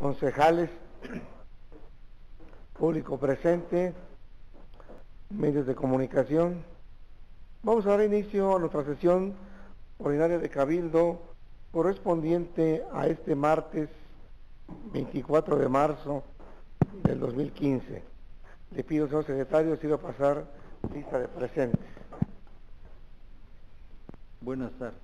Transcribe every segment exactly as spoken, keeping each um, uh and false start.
concejales, público presente, medios de comunicación. Vamos a dar inicio a nuestra sesión ordinaria de Cabildo correspondiente a este martes veinticuatro de marzo del dos mil quince. Le pido, señor secretario, si va a pasar lista de presentes. Buenas tardes.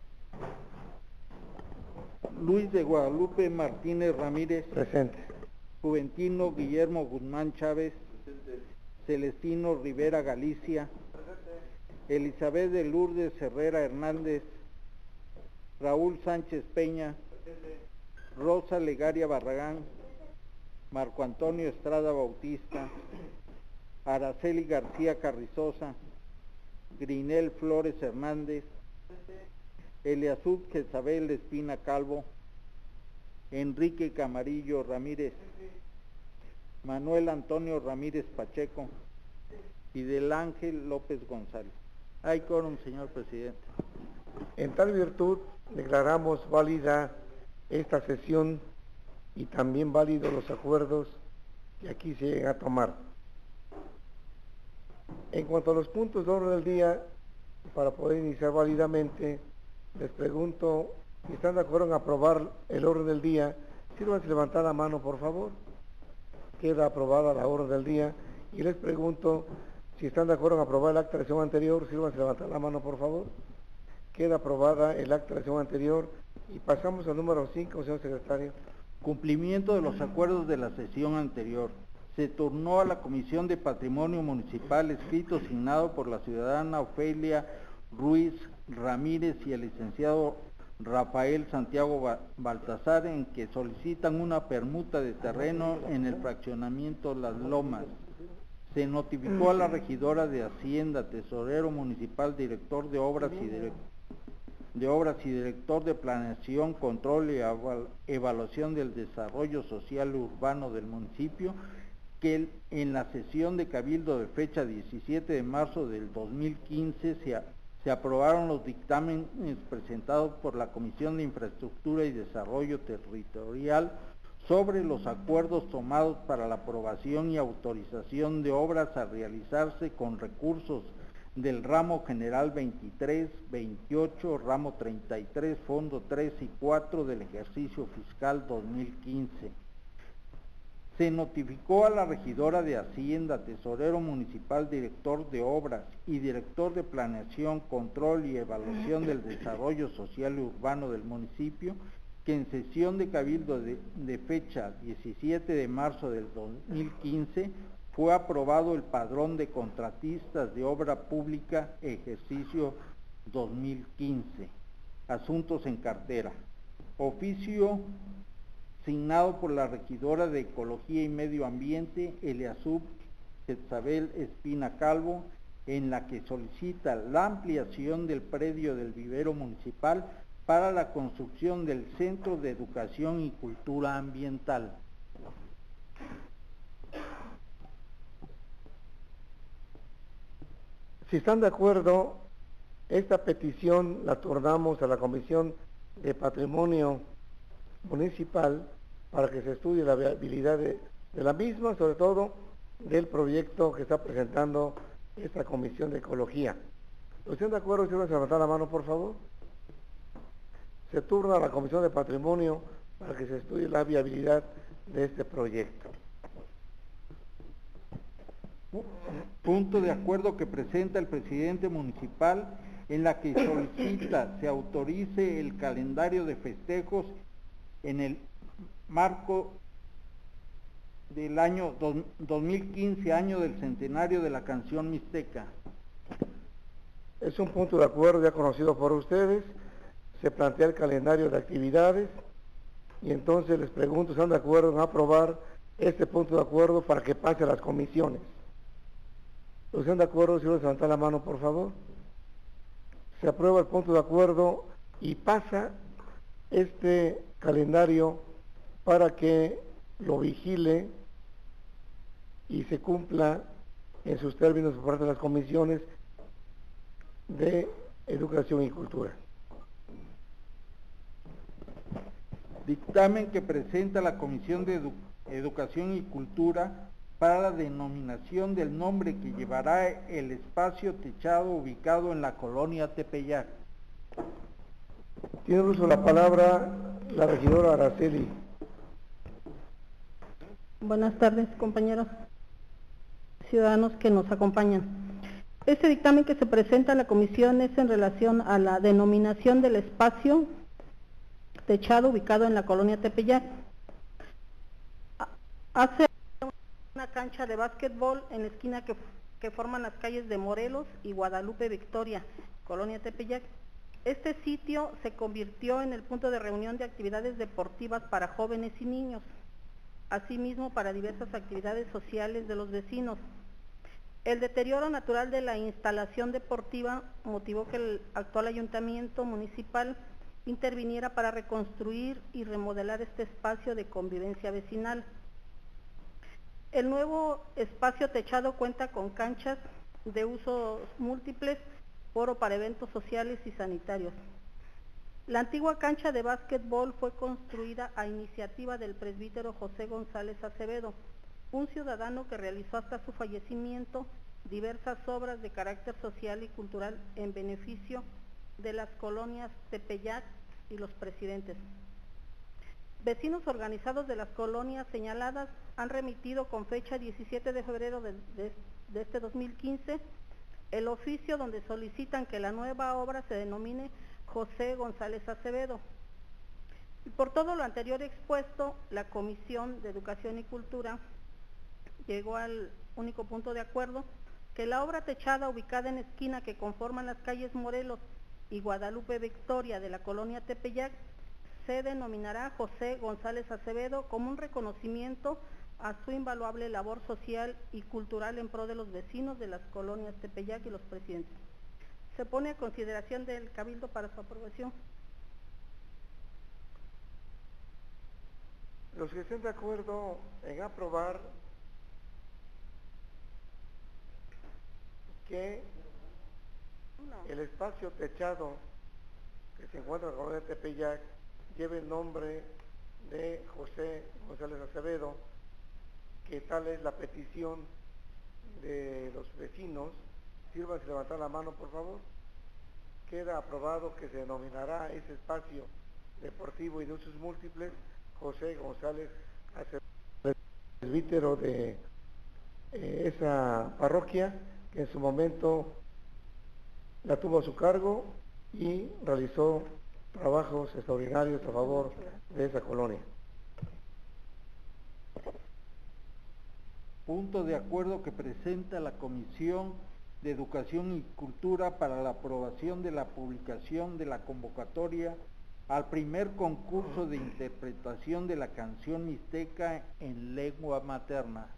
Luis de Guadalupe Martínez Ramírez. Presente. Juventino Guillermo Guzmán Chávez. Presente. Celestino Rivera Galicia. Presente. Elizabeth de Lourdes Herrera Hernández. Raúl Sánchez Peña. Presente. Rosa Legaria Barragán. Marco Antonio Estrada Bautista. Araceli García Carrizosa. Grinel Flores Hernández. Presente. Eliasub Jezabel Espina Calvo. Enrique Camarillo Ramírez. Manuel Antonio Ramírez Pacheco. Y del Ángel López González. Hay quórum, señor presidente. En tal virtud, declaramos válida esta sesión y también válidos los acuerdos que aquí se llegan a tomar. En cuanto a los puntos de orden del día, para poder iniciar válidamente, les pregunto si están de acuerdo en aprobar el orden del día. Sírvanse levantar la mano, por favor. Queda aprobada la orden del día. Y les pregunto si están de acuerdo en aprobar el acta de sesión anterior. Sírvanse levantar la mano, por favor. Queda aprobada el acta de sesión anterior. Y pasamos al número cinco, señor secretario. Cumplimiento de los acuerdos de la sesión anterior. Se turnó a la Comisión de Patrimonio Municipal escrito signado por la ciudadana Ofelia Ruiz Ramírez y el licenciado Rafael Santiago Baltasar, en que solicitan una permuta de terreno en el fraccionamiento Las Lomas. Se notificó a la regidora de Hacienda, tesorero municipal, director de obras y director de obras y director de planeación, control y evaluación del desarrollo social urbano del municipio, que en la sesión de Cabildo de fecha diecisiete de marzo del dos mil quince se, se aprobaron los dictámenes presentados por la Comisión de Infraestructura y Desarrollo Territorial sobre los acuerdos tomados para la aprobación y autorización de obras a realizarse con recursos del ramo general veintitrés, veintiocho, ramo treinta y tres, fondo tres y cuatro del ejercicio fiscal dos mil quince. Se notificó a la regidora de Hacienda, tesorero municipal, director de obras y director de planeación, control y evaluación del desarrollo social y urbano del municipio, que en sesión de Cabildo de, de fecha diecisiete de marzo del dos mil quince fue aprobado el padrón de contratistas de obra pública ejercicio dos mil quince. Asuntos en cartera. Oficio signado por la regidora de Ecología y Medio Ambiente, Eliasub Jezabel Espina Calvo, en la que solicita la ampliación del predio del vivero municipal para la construcción del Centro de Educación y Cultura Ambiental. Si están de acuerdo, esta petición la turnamos a la Comisión de Patrimonio Municipal para que se estudie la viabilidad de, de la misma, sobre todo del proyecto que está presentando esta Comisión de Ecología. ¿Están de acuerdo? Si van a levantar la mano, por favor. Se turna a la Comisión de Patrimonio para que se estudie la viabilidad de este proyecto. Punto de acuerdo que presenta el presidente municipal, en la que solicita se autorice el calendario de festejos en el marco del año dos mil quince, año del centenario de la canción mixteca. Es un punto de acuerdo ya conocido por ustedes. Se plantea el calendario de actividades y entonces les pregunto, ¿están de acuerdo en aprobar este punto de acuerdo para que pase a las comisiones? ¿Están de acuerdo? Si van a levantar la mano, por favor. Se aprueba el punto de acuerdo y pasa este calendario para que lo vigile y se cumpla en sus términos por parte de las comisiones de Educación y Cultura. Dictamen que presenta la Comisión de Edu Educación y Cultura para la denominación del nombre que llevará el espacio techado ubicado en la colonia Tepeyac. Tiene uso la palabra la regidora Araceli. Buenas tardes, compañeros ciudadanos que nos acompañan. Este dictamen que se presenta a la comisión es en relación a la denominación del espacio techado ubicado en la colonia Tepeyac. Hace una cancha de básquetbol en la esquina que, que forman las calles de Morelos y Guadalupe Victoria, colonia Tepeyac. Este sitio se convirtió en el punto de reunión de actividades deportivas para jóvenes y niños, asimismo para diversas actividades sociales de los vecinos. El deterioro natural de la instalación deportiva motivó que el actual ayuntamiento municipal interviniera para reconstruir y remodelar este espacio de convivencia vecinal. El nuevo espacio techado cuenta con canchas de usos múltiples, foro para eventos sociales y sanitarios. La antigua cancha de básquetbol fue construida a iniciativa del presbítero José González Acevedo, un ciudadano que realizó hasta su fallecimiento diversas obras de carácter social y cultural en beneficio de las colonias Tepeyac y Los Presidentes. Vecinos organizados de las colonias señaladas han remitido con fecha diecisiete de febrero de, de, de este dos mil quince el oficio donde solicitan que la nueva obra se denomine José González Acevedo. Y por todo lo anterior expuesto, la Comisión de Educación y Cultura llegó al único punto de acuerdo que la obra techada ubicada en esquina que conforman las calles Morelos y Guadalupe Victoria de la colonia Tepeyac se denominará José González Acevedo como un reconocimiento a su invaluable labor social y cultural en pro de los vecinos de las colonias Tepeyac y Los Presidentes. Se pone a consideración del Cabildo para su aprobación. Los que estén de acuerdo en aprobar que no. el espacio techado que se encuentra en la colonia Tepeyac lleve el nombre de José González Acevedo, que tal es la petición de los vecinos. Sírvanse levantar la mano, por favor. Queda aprobado que se denominará ese espacio deportivo y de usos múltiples José González Acevedo, presbítero de eh, esa parroquia, que en su momento la tuvo a su cargo y realizó trabajos extraordinarios a favor de esa colonia. Punto de acuerdo que presenta la Comisión de Educación y Cultura para la aprobación de la publicación de la convocatoria al primer concurso de interpretación de la canción mixteca en lengua materna.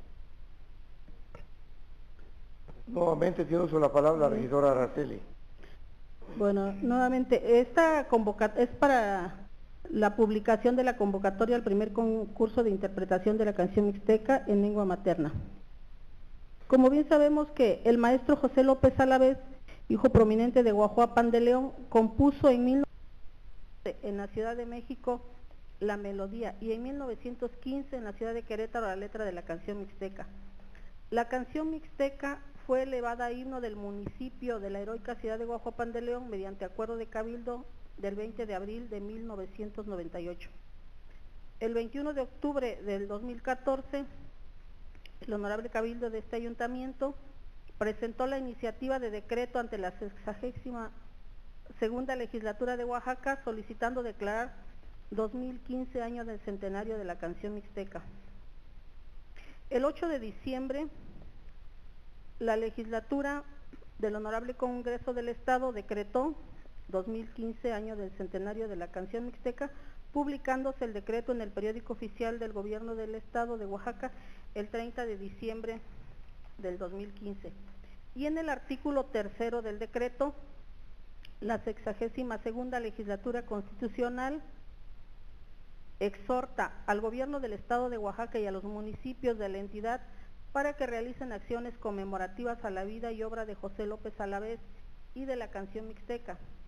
Nuevamente tiene uso la palabra la regidora Araceli. Bueno, nuevamente, esta convocatoria es para la publicación de la convocatoria al primer concurso de interpretación de la canción mixteca en lengua materna. Como bien sabemos que el maestro José López Alavés, hijo prominente de Guajuapan de León, compuso en mil novecientos en la Ciudad de México la melodía y en mil novecientos quince en la ciudad de Querétaro la letra de la canción mixteca. La canción mixteca fue elevada a himno del municipio de la heroica ciudad de Guajuapan de León mediante acuerdo de cabildo del veinte de abril de mil novecientos noventa y ocho. El veintiuno de octubre del dos mil catorce, el honorable cabildo de este ayuntamiento presentó la iniciativa de decreto ante la sexagésima segunda legislatura de Oaxaca solicitando declarar dos mil quince años del centenario de la canción mixteca. El ocho de diciembre, la legislatura del Honorable Congreso del Estado decretó dos mil quince años del centenario de la canción mixteca, publicándose el decreto en el periódico oficial del Gobierno del Estado de Oaxaca el treinta de diciembre del dos mil quince. Y en el artículo tercero del decreto, la sexagésima segunda legislatura constitucional exhorta al Gobierno del Estado de Oaxaca y a los municipios de la entidad para que realicen acciones conmemorativas a la vida y obra de José López Alavés y de la canción mixteca,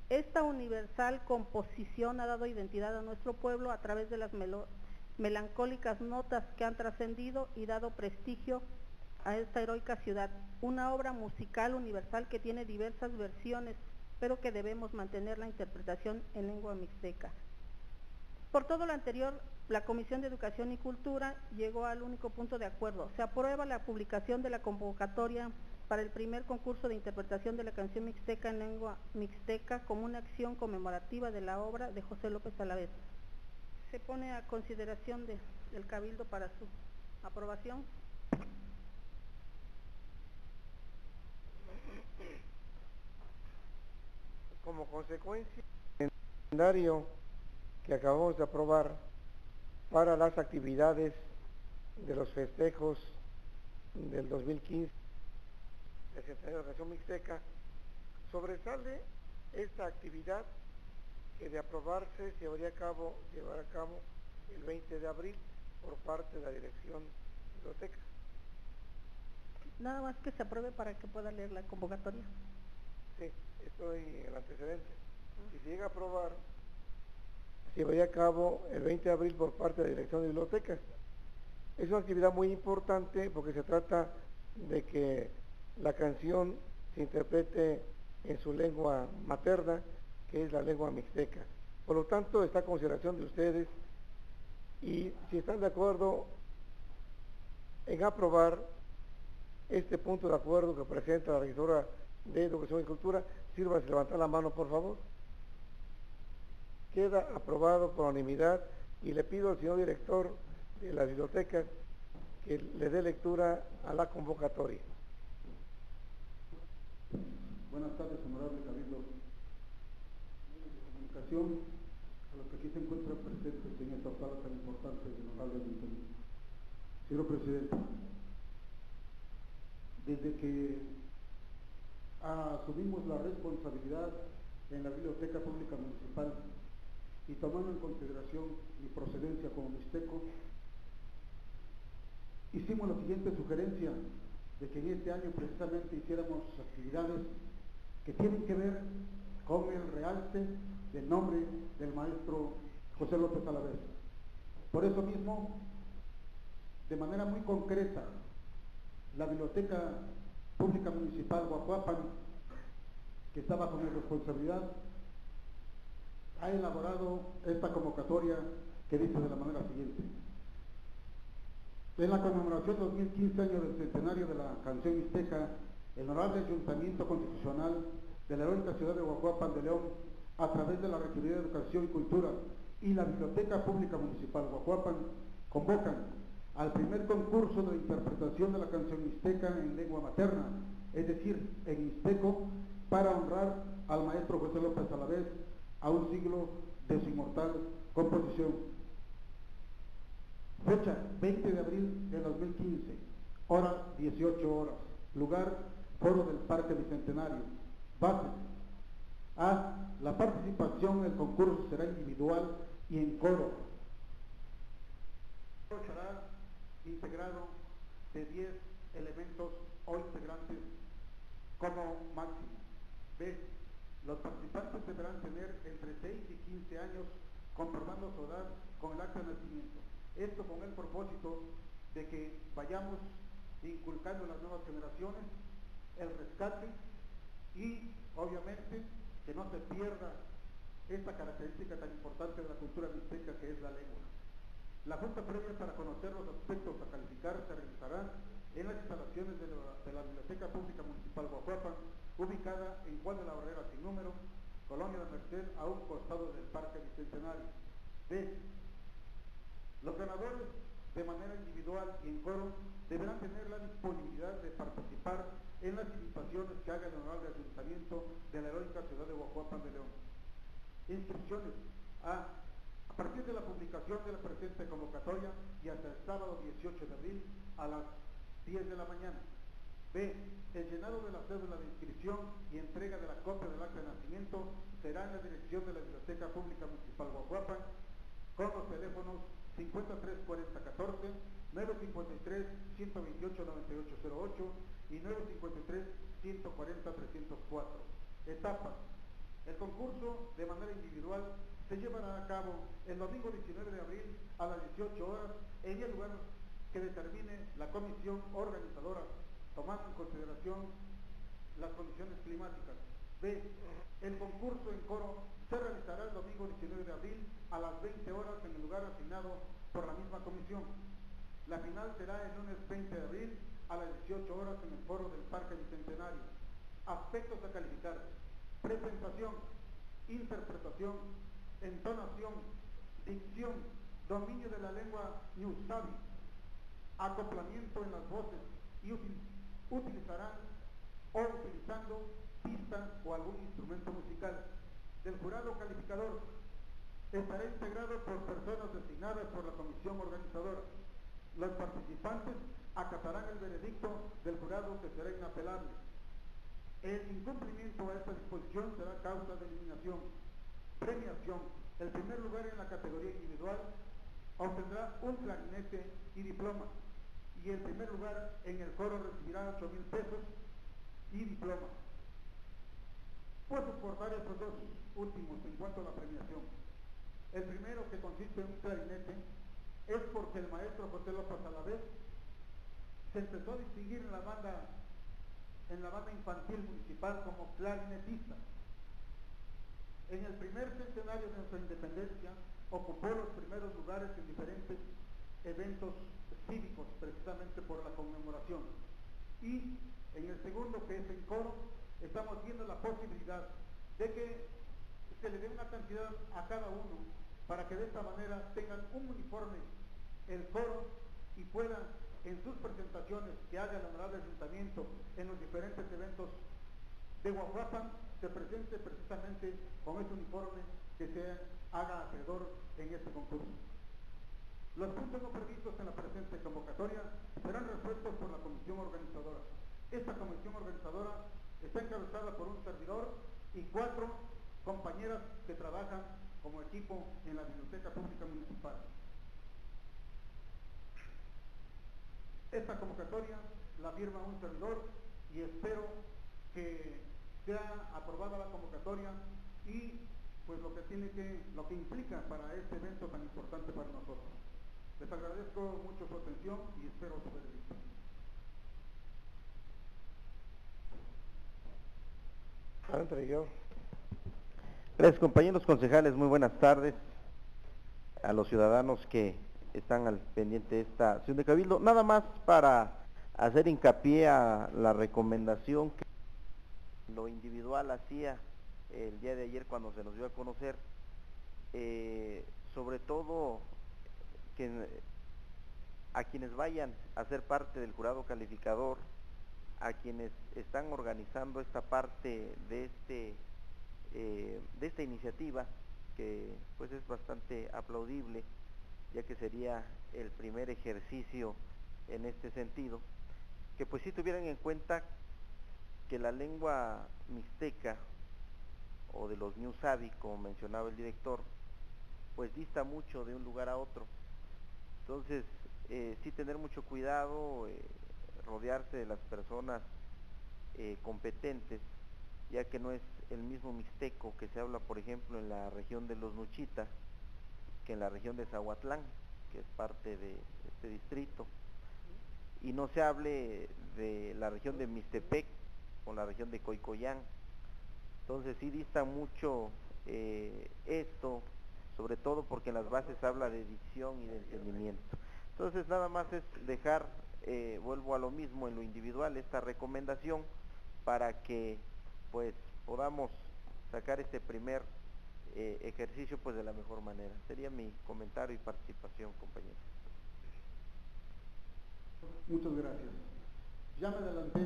Esta universal composición ha dado identidad a nuestro pueblo a través de las melo melancólicas notas que han trascendido y dado prestigio a esta heroica ciudad. Una obra musical universal que tiene diversas versiones, pero que debemos mantener la interpretación en lengua mixteca. Por todo lo anterior, la Comisión de Educación y Cultura llegó al único punto de acuerdo. Se aprueba la publicación de la convocatoria para el primer concurso de interpretación de la canción mixteca en lengua mixteca como una acción conmemorativa de la obra de José López Alavés. Se pone a consideración de, del Cabildo para su aprobación. Como consecuencia del calendario que acabamos de aprobar para las actividades de los festejos del dos mil quince, el centenario de la canción mixteca, sobresale esta actividad que de aprobarse se llevaría a cabo, llevar a cabo el veinte de abril por parte de la Dirección de Biblioteca. Nada más que se apruebe para que pueda leer la convocatoria. Sí, estoy en el antecedente. Si se llega a aprobar, se llevaría a cabo el veinte de abril por parte de la Dirección de Bibliotecas. Es una actividad muy importante porque se trata de que la canción se interprete en su lengua materna, que es la lengua mixteca. Por lo tanto, está a consideración de ustedes y si están de acuerdo en aprobar este punto de acuerdo que presenta la regidora de Educación y Cultura, sírvanse a levantar la mano, por favor. Queda aprobado por unanimidad y le pido al señor director de la biblioteca que le dé lectura a la convocatoria. Buenas tardes, honorable Cabildo. Medios de comunicación, a los que aquí se encuentran presentes en esta sala tan importante del honorable ayuntamiento. Señor presidente, desde que asumimos la responsabilidad en la Biblioteca Pública Municipal y tomando en consideración mi procedencia como mixteco, hicimos la siguiente sugerencia de que en este año precisamente hiciéramos actividades que tienen que ver con el realce del nombre del maestro José López Alavés. Por eso mismo, de manera muy concreta, la Biblioteca Pública Municipal Guajuapan, que está bajo mi responsabilidad, ha elaborado esta convocatoria que dice de la manera siguiente. En la conmemoración dos mil quince año del centenario de la canción mixteca, el honorable Ayuntamiento Constitucional de la heroica ciudad de Guajuapan de León, a través de la Regiduría de Educación y Cultura y la Biblioteca Pública Municipal Guajuapan, convocan al primer concurso de interpretación de la canción mixteca en lengua materna, es decir, en mixteco, para honrar al maestro José López Alavés a un siglo de su inmortal composición. Fecha veinte de abril de dos mil quince, hora dieciocho horas, lugar Foro del Parque Bicentenario. Base: A. La participación en el concurso será individual y en coro. Será integrado de diez elementos o integrantes como máximo. B. Los participantes deberán tener entre seis y quince años, comprobando su edad con el acta de nacimiento. Esto con el propósito de que vayamos inculcando en las nuevas generaciones el rescate y, obviamente, que no se pierda esta característica tan importante de la cultura mixteca que es la lengua. La junta previa para conocer los aspectos a calificar se realizará en las instalaciones de la, de la Biblioteca Pública Municipal Guajuapan, ubicada en Juan de la Barrera sin número, Colonia de Merced, a un costado del Parque Bicentenario. B. Los ganadores, de manera individual y en coro, deberán tener la disponibilidad de participar en las invitaciones que haga el honorable Ayuntamiento de la heroica ciudad de Guajuapan de León. Inscripciones: A. A partir de la publicación de la presente convocatoria y hasta el sábado dieciocho de abril a las diez de la mañana. B. El llenado de la cédula de inscripción y entrega de la copia del acta de nacimiento será en la dirección de la Biblioteca Pública Municipal Guajuapan, con los teléfonos cincuenta y tres cuarenta catorce, nueve cincuenta y tres ciento veintiocho noventa y ocho cero ocho y nueve cincuenta y tres ciento cuarenta trescientos cuatro. Etapas: El concurso de manera individual se llevará a cabo el domingo diecinueve de abril a las dieciocho horas en el lugar que determine la comisión organizadora, tomando en consideración las condiciones climáticas. B. El concurso en coro se realizará el domingo diecinueve de abril a las veinte horas en el lugar asignado por la misma comisión. La final será el lunes veinte de abril a las dieciocho horas en el foro del Parque Bicentenario. Aspectos a calificar: presentación, interpretación, entonación, dicción, dominio de la lengua ñusabi, acoplamiento en las voces y util utilizarán o utilizando pista o algún instrumento musical. Del jurado calificador estará integrado por personas designadas por la comisión organizadora. Los participantes acatarán el veredicto del jurado que será inapelable. El incumplimiento a esta disposición será causa de eliminación. Premiación: el primer lugar en la categoría individual obtendrá un clarinete y diploma, y el primer lugar en el coro recibirá ocho mil pesos y diploma. Puedo soportar estos dos últimos en cuanto a la premiación. El primero, que consiste en un clarinete, es porque el maestro José López Alavés se empezó a distinguir en la banda en la banda infantil municipal como clarinetista. En el primer centenario de nuestra independencia ocupó los primeros lugares en diferentes eventos cívicos, precisamente por la conmemoración. Y en el segundo, que es en coro, estamos viendo la posibilidad de que se le dé una cantidad a cada uno para que de esta manera tengan un uniforme el coro y puedan en sus presentaciones que haga el honorable ayuntamiento en los diferentes eventos de Guajuapan, se presente precisamente con ese uniforme que se haga acreedor en este concurso. Los puntos no previstos en la presente convocatoria serán resueltos por la comisión organizadora. Esta comisión organizadora está encabezada por un servidor y cuatro compañeras que trabajan como equipo en la Biblioteca Pública Municipal. Esta convocatoria la firma un servidor y espero que sea aprobada la convocatoria y pues lo que tiene que, lo que implica para este evento tan importante para nosotros. Les agradezco mucho su atención y espero su veredicto. Entre yo. Gracias, compañeros concejales, muy buenas tardes a los ciudadanos que están al pendiente de esta sesión de Cabildo. Nada más para hacer hincapié a la recomendación que lo individual hacía el día de ayer cuando se nos dio a conocer, eh, sobre todo que a quienes vayan a ser parte del jurado calificador, a quienes están organizando esta parte de este eh, de esta iniciativa, que pues es bastante aplaudible, ya que sería el primer ejercicio en este sentido, que pues sí tuvieran en cuenta que la lengua mixteca o de los ñusabi, como mencionaba el director, pues dista mucho de un lugar a otro. Entonces eh, sí tener mucho cuidado, eh, rodearse de las personas eh, competentes, ya que no es el mismo mixteco que se habla, por ejemplo, en la región de los Nuchita, que en la región de Zahuatlán, que es parte de este distrito, y no se hable de la región de Mixtepec con la región de Coicoyán. Entonces sí dista mucho eh, esto, sobre todo porque en las bases habla de dicción y de entendimiento. Entonces nada más es dejar, eh, vuelvo a lo mismo en lo individual, esta recomendación para que pues podamos sacar este primer eh, ejercicio pues de la mejor manera. Sería mi comentario y participación, compañeros. Muchas gracias. Ya me adelanté.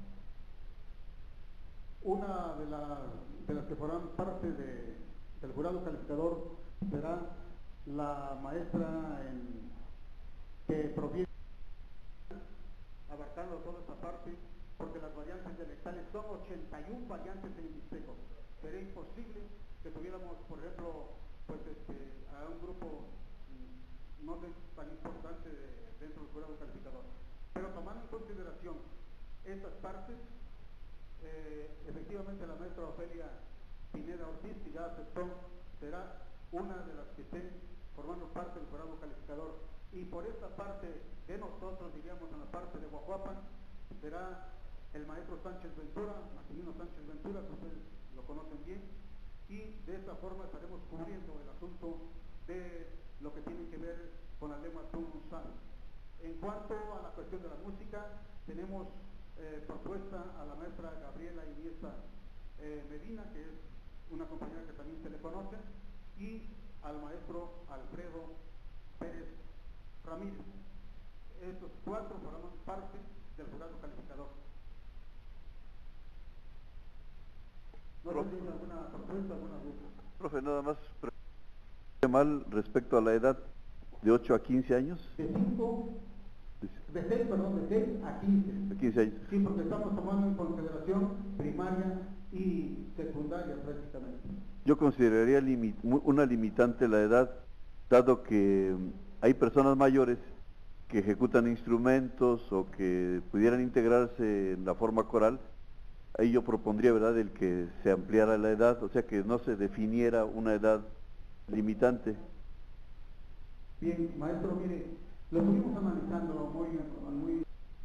Una de, la, de las que forman parte de, del jurado calificador será la maestra en, que proviene abarcando toda esta parte, porque las variantes dialectales son ochenta y una variantes en el mixteco. Sería imposible que tuviéramos, por ejemplo, pues este, a un grupo no tan importante de, dentro del jurado calificador. Pero tomando en consideración estas partes, eh, efectivamente la maestra Ofelia Pineda Ortiz, que ya aceptó, será una de las que estén formando parte del jurado calificador. Y por esta parte de nosotros, diríamos en la parte de Guajuapan, será el maestro Sánchez Ventura, Maximino Sánchez Ventura, que ustedes lo conocen bien, y de esta forma estaremos cubriendo el asunto de lo que tiene que ver con la lengua tunusal. En cuanto a la cuestión de la música, tenemos eh, propuesta a la maestra Gabriela Iniesta eh, Medina, que es una compañera que también se le conoce, y al maestro Alfredo Pérez Ramírez. Estos cuatro forman parte del jurado calificador. ¿No tiene alguna propuesta, alguna duda? Profe, nada más mal respecto a la edad de ocho a quince años. De cinco, de seis, perdón, de seis a quince. De quince años. Sí, porque estamos tomando en consideración primaria y secundaria prácticamente. Yo consideraría limi una limitante la edad, dado que hay personas mayores que ejecutan instrumentos o que pudieran integrarse en la forma coral. Ahí yo propondría, ¿verdad?, el que se ampliara la edad, o sea, que no se definiera una edad limitante. Bien, maestro, mire, lo estuvimos analizando muy, muy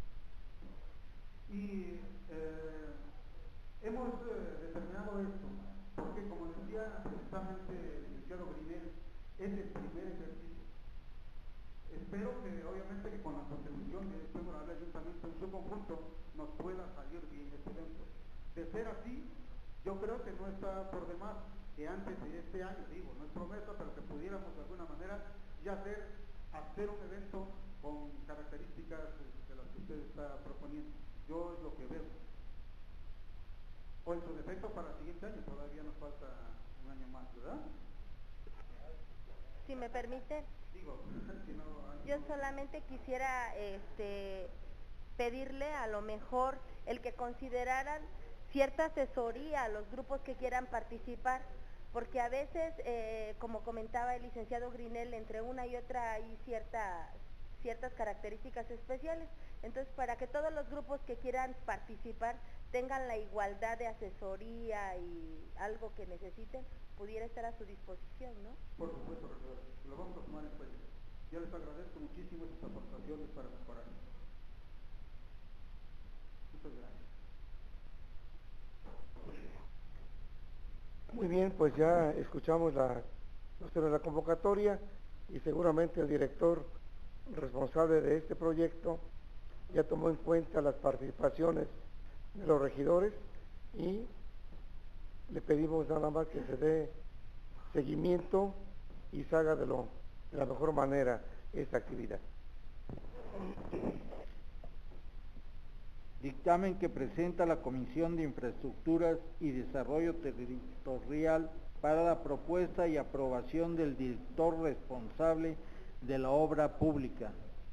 y eh, hemos eh, determinado esto, porque como decía precisamente el licenciado Grinel, es el primer ejercicio. Espero que obviamente que con la contribución de este honorable ayuntamiento en su conjunto nos pueda salir bien este evento. De ser así, yo creo que no está por demás que antes de este año, digo, no es promesa, pero que pudiéramos de alguna manera ya hacer, hacer un evento con características de las que usted está proponiendo. Yo es lo que veo. O en su defecto para el siguiente año, todavía nos falta un año más, ¿verdad? Si me permite, Digo, si no, yo solamente quisiera este, pedirle a lo mejor el que consideraran cierta asesoría a los grupos que quieran participar, porque a veces, eh, como comentaba el licenciado Grinel, entre una y otra hay cierta, ciertas características especiales. Entonces, para que todos los grupos que quieran participar tengan la igualdad de asesoría y algo que necesiten, pudiera estar a su disposición, ¿no? Por supuesto, rector, lo vamos a tomar en cuenta. Yo les agradezco muchísimo estas aportaciones para mejorar. Muchas gracias. Muy bien, pues ya escuchamos la, la convocatoria y seguramente el director responsable de este proyecto ya tomó en cuenta las participaciones de los regidores y le pedimos nada más que se dé seguimiento y se haga de, lo, de la mejor manera esta actividad. Dictamen que presenta la Comisión de Infraestructuras y Desarrollo Territorial para la propuesta y aprobación del director responsable de la obra pública.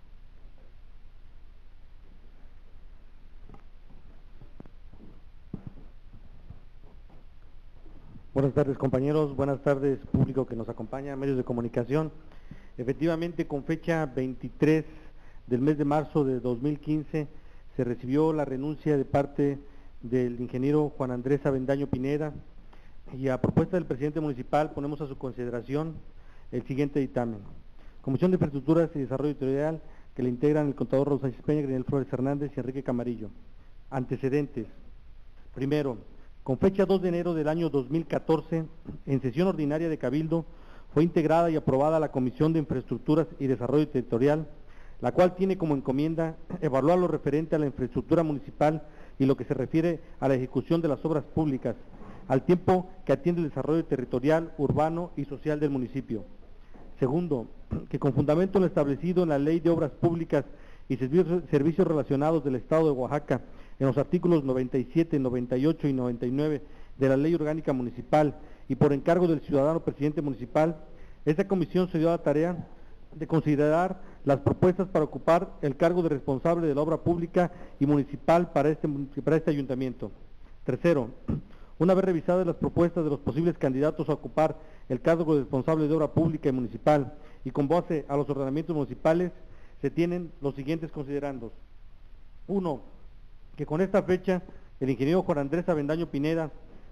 Buenas tardes, compañeros, buenas tardes, público que nos acompaña, medios de comunicación. Efectivamente, con fecha veintitrés del mes de marzo de dos mil quince, se recibió la renuncia de parte del ingeniero Juan Andrés Avendaño Pineda y a propuesta del presidente municipal ponemos a su consideración el siguiente dictamen. Comisión de Infraestructuras y Desarrollo Territorial, que le integran el contador Raúl Sánchez Peña, Grinel Flores Hernández y Enrique Camarillo. Antecedentes. Primero, con fecha dos de enero del año dos mil catorce, en sesión ordinaria de Cabildo, fue integrada y aprobada la Comisión de Infraestructuras y Desarrollo Territorial, la cual tiene como encomienda evaluar lo referente a la infraestructura municipal y lo que se refiere a la ejecución de las obras públicas, al tiempo que atiende el desarrollo territorial, urbano y social del municipio. Segundo, que con fundamento en lo establecido en la Ley de Obras Públicas y Servicios, servicios Relacionados del Estado de Oaxaca, en los artículos noventa y siete, noventa y ocho y noventa y nueve de la Ley Orgánica Municipal y por encargo del ciudadano presidente municipal, esta comisión se dio a la tarea de considerar las propuestas para ocupar el cargo de responsable de la obra pública y municipal para este, para este ayuntamiento. Tercero, una vez revisadas las propuestas de los posibles candidatos a ocupar el cargo de responsable de obra pública y municipal y con base a los ordenamientos municipales, se tienen los siguientes considerandos. Uno, que con esta fecha el ingeniero Juan Andrés Avendaño Pineda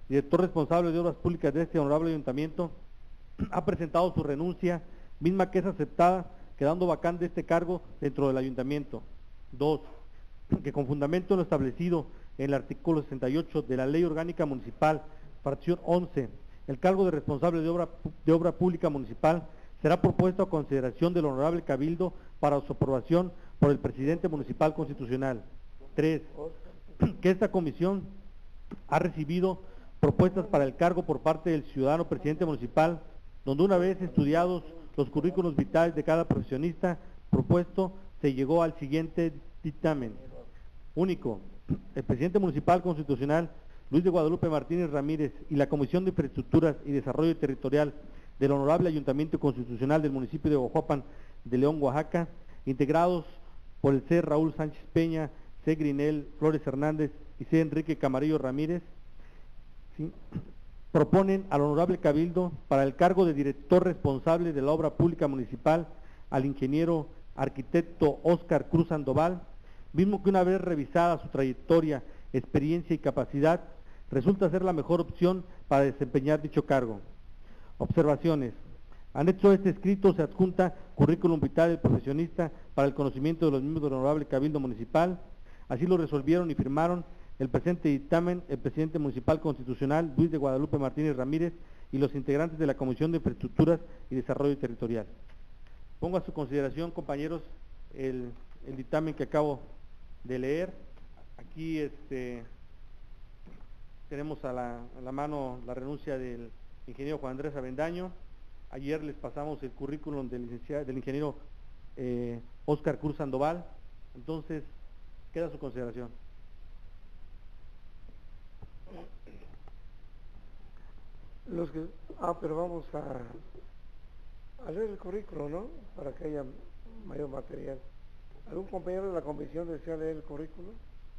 director responsable de obras públicas de este honorable ayuntamiento, ha presentado su renuncia, misma que es aceptada, quedando vacante este cargo dentro del ayuntamiento. Dos, que con fundamento en lo establecido en el artículo sesenta y ocho de la Ley Orgánica Municipal, fracción once, el cargo de responsable de obra, de obra pública municipal será propuesto a consideración del honorable Cabildo para su aprobación por el presidente municipal constitucional. Tres, que esta comisión ha recibido propuestas para el cargo por parte del ciudadano presidente municipal, donde una vez estudiados los currículos vitales de cada profesionista propuesto, se llegó al siguiente dictamen. Único, el presidente municipal constitucional, Luis de Guadalupe Martínez Ramírez, y la Comisión de Infraestructuras y Desarrollo Territorial del Honorable Ayuntamiento Constitucional del municipio de Guajuapan de León, Oaxaca, integrados por el C. Raúl Sánchez Peña, C. Grinel Flores Hernández y C. Enrique Camarillo Ramírez, ¿sí?, proponen al honorable Cabildo para el cargo de director responsable de la obra pública municipal al ingeniero arquitecto Óscar Cruz Sandoval, mismo que una vez revisada su trayectoria, experiencia y capacidad, resulta ser la mejor opción para desempeñar dicho cargo. Observaciones. Anexo a este escrito se adjunta currículum vitae del profesionista para el conocimiento de los miembros del honorable Cabildo Municipal. Así lo resolvieron y firmaron el presente dictamen el presidente municipal constitucional Luis de Guadalupe Martínez Ramírez y los integrantes de la Comisión de Infraestructuras y Desarrollo Territorial. Pongo a su consideración, compañeros, el, el dictamen que acabo de leer. Aquí este, tenemos a la, a la mano la renuncia del ingeniero Juan Andrés Avendaño. Ayer les pasamos el currículum del, del ingeniero eh, Óscar Cruz Sandoval. Entonces, queda a su consideración. Los que, ah, pero vamos a, a leer el currículum, ¿no? Para que haya mayor material. ¿Algún compañero de la comisión desea leer el currículum?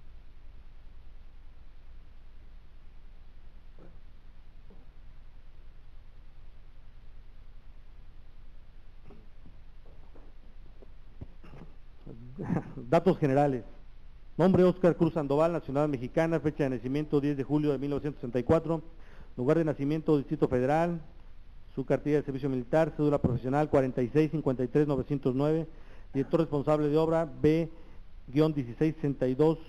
Datos generales. Nombre: Óscar Cruz Sandoval, nacionalidad mexicana, fecha de nacimiento diez de julio de mil novecientos sesenta y cuatro, lugar de nacimiento Distrito Federal, su cartilla de servicio militar, cédula profesional cuarenta y seis cincuenta y tres novecientos nueve, director responsable de obra B dieciséis sesenta y dos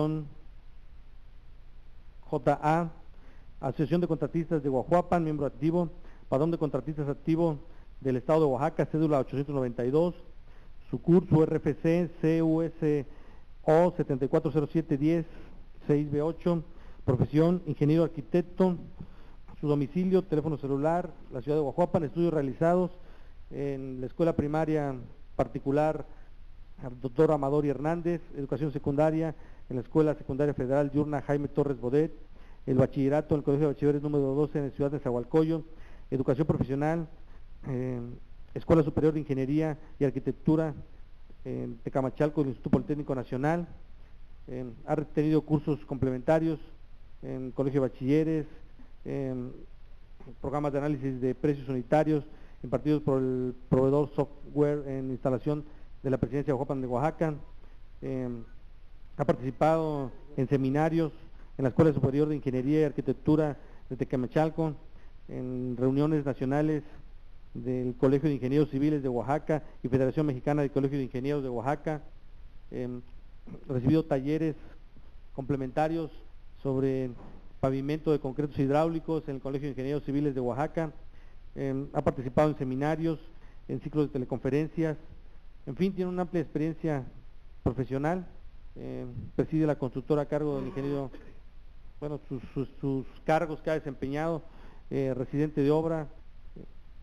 J A, Asociación de Contratistas de Guajuapan, miembro activo, padrón de contratistas activo del Estado de Oaxaca, cédula ochocientos noventa y dos, su C U R, su R F C, C U S O setenta y cuatro cero siete diez seis B ocho, profesión ingeniero arquitecto, su domicilio, teléfono celular, la ciudad de Guajuapan, estudios realizados en la escuela primaria particular doctor Amador y Hernández, educación secundaria en la Escuela Secundaria Federal Diurna Jaime Torres Bodet, el bachillerato en el Colegio de Bachilleres número doce en la ciudad de Nezahualcóyotl, educación profesional, eh, Escuela Superior de Ingeniería y Arquitectura en Tecamachalco, del Instituto Politécnico Nacional, eh, ha tenido cursos complementarios en Colegio de Bachilleres, en programas de análisis de precios unitarios impartidos por el proveedor software en instalación de la Presidencia de Guajuapan de Oaxaca, eh, ha participado en seminarios en la Escuela Superior de Ingeniería y Arquitectura de Tecamachalco, en reuniones nacionales del Colegio de Ingenieros Civiles de Oaxaca y Federación Mexicana de Colegios de Ingenieros de Oaxaca, eh, recibido talleres complementarios sobre pavimento de concretos hidráulicos en el Colegio de Ingenieros Civiles de Oaxaca, eh, ha participado en seminarios, en ciclos de teleconferencias, en fin, tiene una amplia experiencia profesional, eh, preside la constructora a cargo del ingeniero, bueno, sus, sus, sus cargos que ha desempeñado, eh, residente de obra, eh,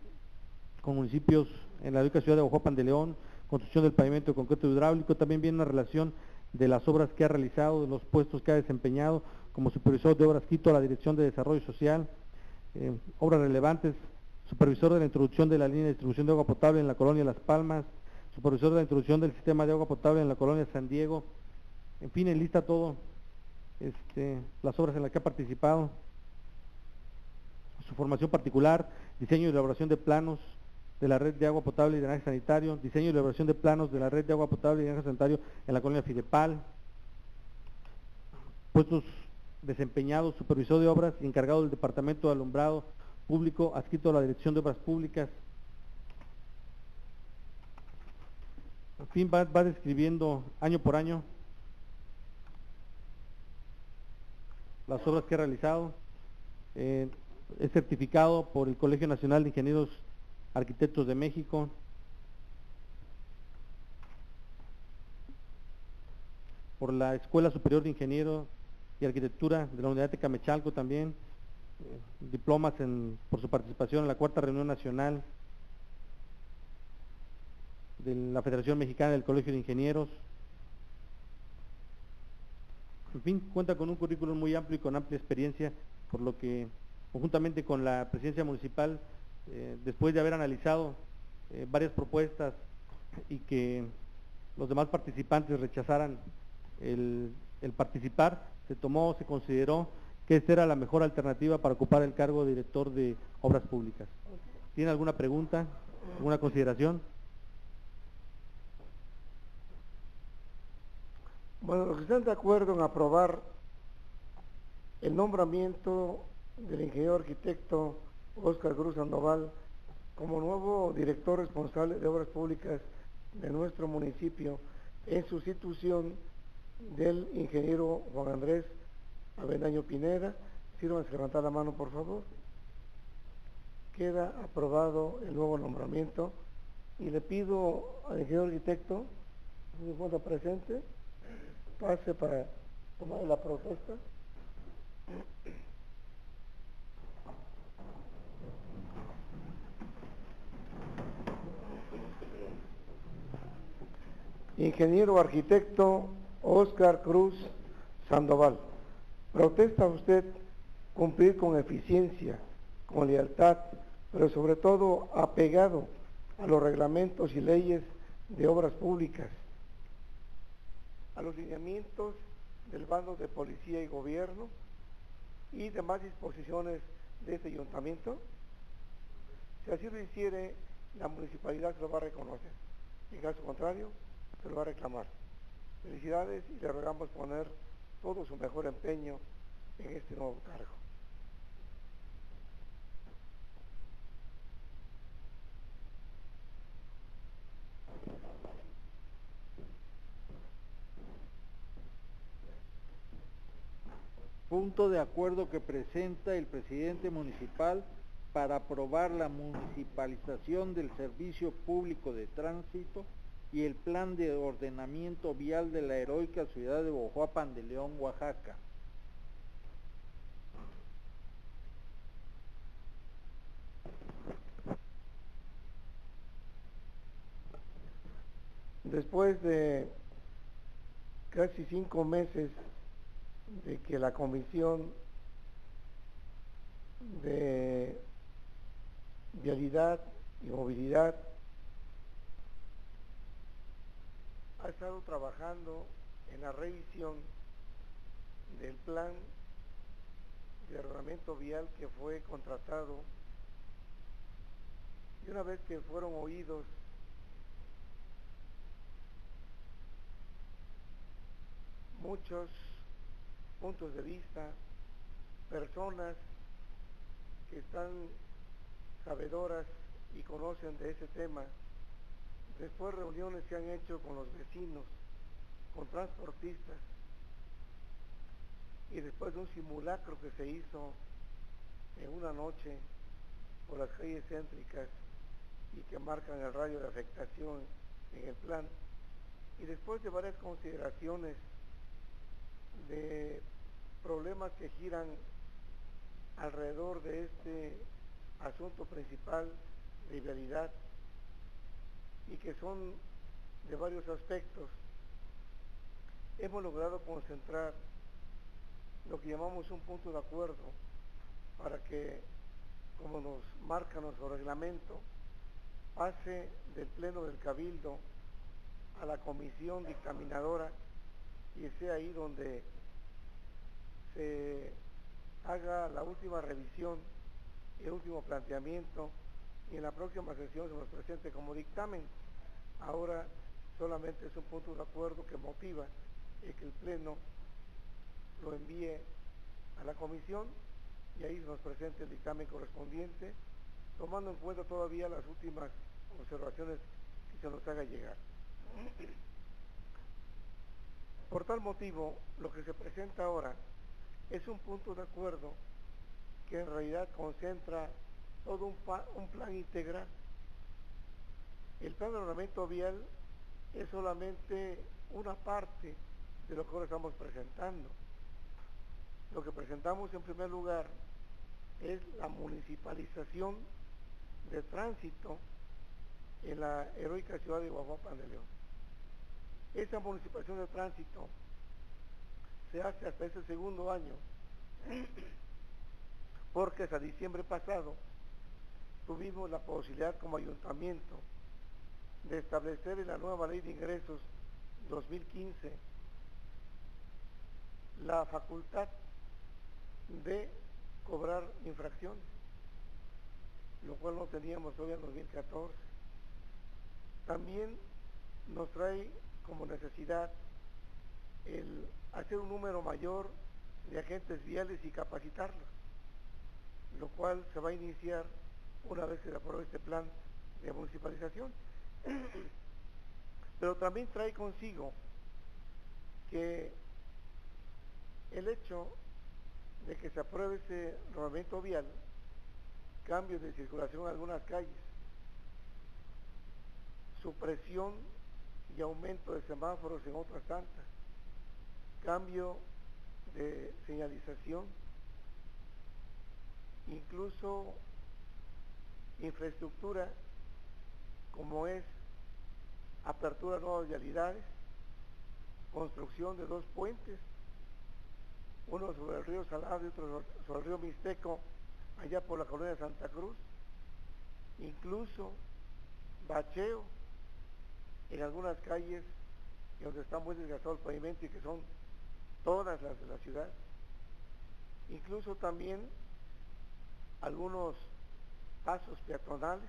con municipios en la rica ciudad de Guajuapan de León, construcción del pavimento de concreto hidráulico, también viene una relación de las obras que ha realizado, de los puestos que ha desempeñado como supervisor de obras Quito a la Dirección de Desarrollo Social, eh, obras relevantes, supervisor de la introducción de la línea de distribución de agua potable en la colonia Las Palmas, supervisor de la introducción del sistema de agua potable en la colonia San Diego, en fin, enlista todo, este, las obras en las que ha participado, su formación particular, diseño y elaboración de planos de la red de agua potable y drenaje sanitario, diseño y elaboración de planos de la red de agua potable y drenaje sanitario en la colonia Fidepal, puestos desempeñado supervisor de obras y encargado del Departamento de Alumbrado Público adscrito a la Dirección de Obras Públicas. En fin, va, va describiendo año por año las obras que ha realizado. Eh, es certificado por el Colegio Nacional de Ingenieros Arquitectos de México. Por la Escuela Superior de Ingenieros y Arquitectura de la Universidad de Camechalco también, eh, diplomas en, por su participación en la cuarta reunión nacional de la Federación Mexicana del Colegio de Ingenieros. En fin, cuenta con un currículum muy amplio y con amplia experiencia, por lo que conjuntamente con la presidencia municipal, eh, después de haber analizado eh, varias propuestas y que los demás participantes rechazaran el, el participar, se tomó, se consideró que esta era la mejor alternativa para ocupar el cargo de director de obras públicas. ¿Tiene alguna pregunta, alguna consideración? Bueno, los que están de acuerdo en aprobar el nombramiento del ingeniero arquitecto Óscar Cruz Sandoval como nuevo director responsable de obras públicas de nuestro municipio en sustitución del ingeniero Juan Andrés Avendaño Pineda, sírvanse a levantar la mano por favor. Queda aprobado el nuevo nombramiento y le pido al ingeniero arquitecto, si se encuentra presente, pase para tomar la protesta. Ingeniero arquitecto Óscar Cruz Sandoval, protesta usted cumplir con eficiencia, con lealtad, pero sobre todo apegado a los reglamentos y leyes de obras públicas, a los lineamientos del bando de policía y gobierno y demás disposiciones de este ayuntamiento. Si así lo hiciere, la municipalidad se lo va a reconocer. En caso contrario, se lo va a reclamar. Felicidades y le rogamos poner todo su mejor empeño en este nuevo cargo. Punto de acuerdo que presenta el presidente municipal para aprobar la municipalización del servicio público de tránsito y el plan de ordenamiento vial de la heroica ciudad de Bojoapan de León, Oaxaca. Después de casi cinco meses de que la Comisión de Vialidad y Movilidad ha estado trabajando en la revisión del plan de ordenamiento vial que fue contratado, y una vez que fueron oídos muchos puntos de vista, personas que están sabedoras y conocen de ese tema, después reuniones que han hecho con los vecinos, con transportistas, y después de un simulacro que se hizo en una noche por las calles céntricas y que marcan el radio de afectación en el plan, y después de varias consideraciones de problemas que giran alrededor de este asunto principal de vialidad y que son de varios aspectos, hemos logrado concentrar lo que llamamos un punto de acuerdo para que, como nos marca nuestro reglamento, pase del Pleno del Cabildo a la comisión dictaminadora y sea ahí donde se haga la última revisión y el último planteamiento, y en la próxima sesión se nos presente como dictamen. Ahora solamente es un punto de acuerdo que motiva el que el Pleno lo envíe a la comisión y ahí se nos presente el dictamen correspondiente, tomando en cuenta todavía las últimas observaciones que se nos haga llegar. Por tal motivo, lo que se presenta ahora es un punto de acuerdo que en realidad concentra todo un, un plan integral. El plan de ordenamiento vial es solamente una parte de lo que ahora estamos presentando. Lo que presentamos en primer lugar es la municipalización de tránsito en la heroica ciudad de Guajuapan de León. Esa municipalización de tránsito se hace hasta ese segundo año, porque hasta diciembre pasado tuvimos la posibilidad como ayuntamiento de establecer en la nueva ley de ingresos dos mil quince la facultad de cobrar infracciones, lo cual no teníamos todavía en dos mil catorce. También nos trae como necesidad el hacer un número mayor de agentes viales y capacitarlos, lo cual se va a iniciar una vez que se apruebe este plan de municipalización. Pero también trae consigo que el hecho de que se apruebe ese reglamento vial, cambios de circulación en algunas calles, supresión y aumento de semáforos en otras tantas, cambio de señalización, incluso infraestructura como es apertura de nuevas vialidades, construcción de dos puentes, uno sobre el río Salado y otro sobre el río Mixteco, allá por la colonia de Santa Cruz, incluso bacheo en algunas calles donde está muy desgastado el pavimento y que son todas las de la ciudad, incluso también algunos pasos peatonales.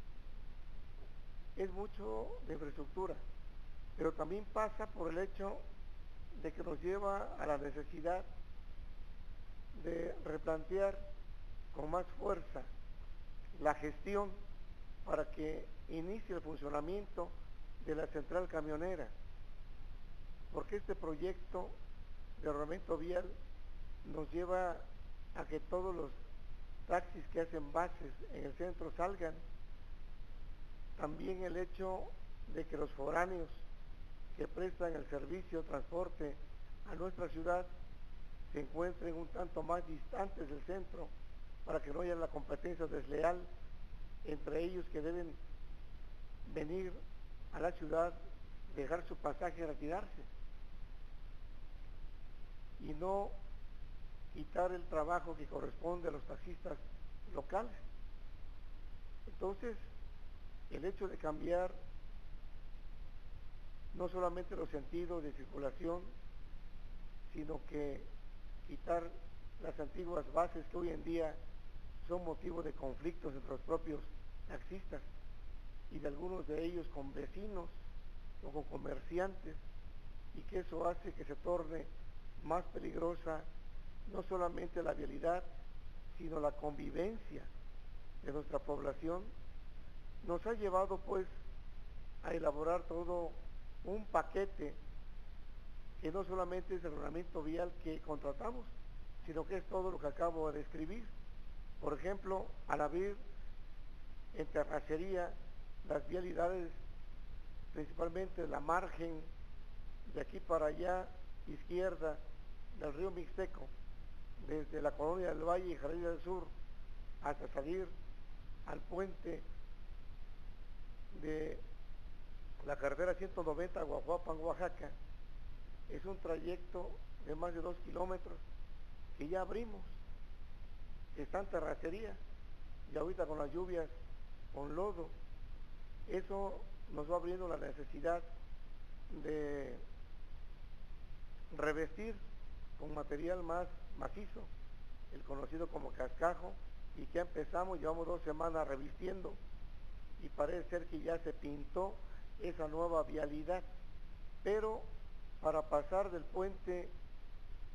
Es mucho de infraestructura, pero también pasa por el hecho de que nos lleva a la necesidad de replantear con más fuerza la gestión para que inicie el funcionamiento de la central camionera, porque este proyecto de ordenamiento vial nos lleva a que todos los taxis que hacen bases en el centro salgan. También el hecho de que los foráneos que prestan el servicio de transporte a nuestra ciudad se encuentren un tanto más distantes del centro para que no haya la competencia desleal entre ellos que deben venir a la ciudad, dejar su pasaje y retirarse, y no quitar el trabajo que corresponde a los taxistas locales. Entonces, el hecho de cambiar no solamente los sentidos de circulación, sino que quitar las antiguas bases que hoy en día son motivo de conflictos entre los propios taxistas y de algunos de ellos con vecinos o con comerciantes, y que eso hace que se torne más peligrosa no solamente la vialidad, sino la convivencia de nuestra población, nos ha llevado pues a elaborar todo un paquete que no solamente es el reglamento vial que contratamos, sino que es todo lo que acabo de describir. Por ejemplo, al abrir en terracería las vialidades, principalmente la margen de aquí para allá, izquierda del río Mixteco, desde la colonia del Valle y Jardín del Sur, hasta salir al puente de la carretera ciento noventa a Guajuapan, Oaxaca, es un trayecto de más de dos kilómetros que ya abrimos, que está en terracería, y ahorita con las lluvias, con lodo, eso nos va abriendo la necesidad de revestir con material más macizo, el conocido como cascajo, y que ya empezamos, llevamos dos semanas revistiendo, y parece ser que ya se pintó esa nueva vialidad, pero para pasar del puente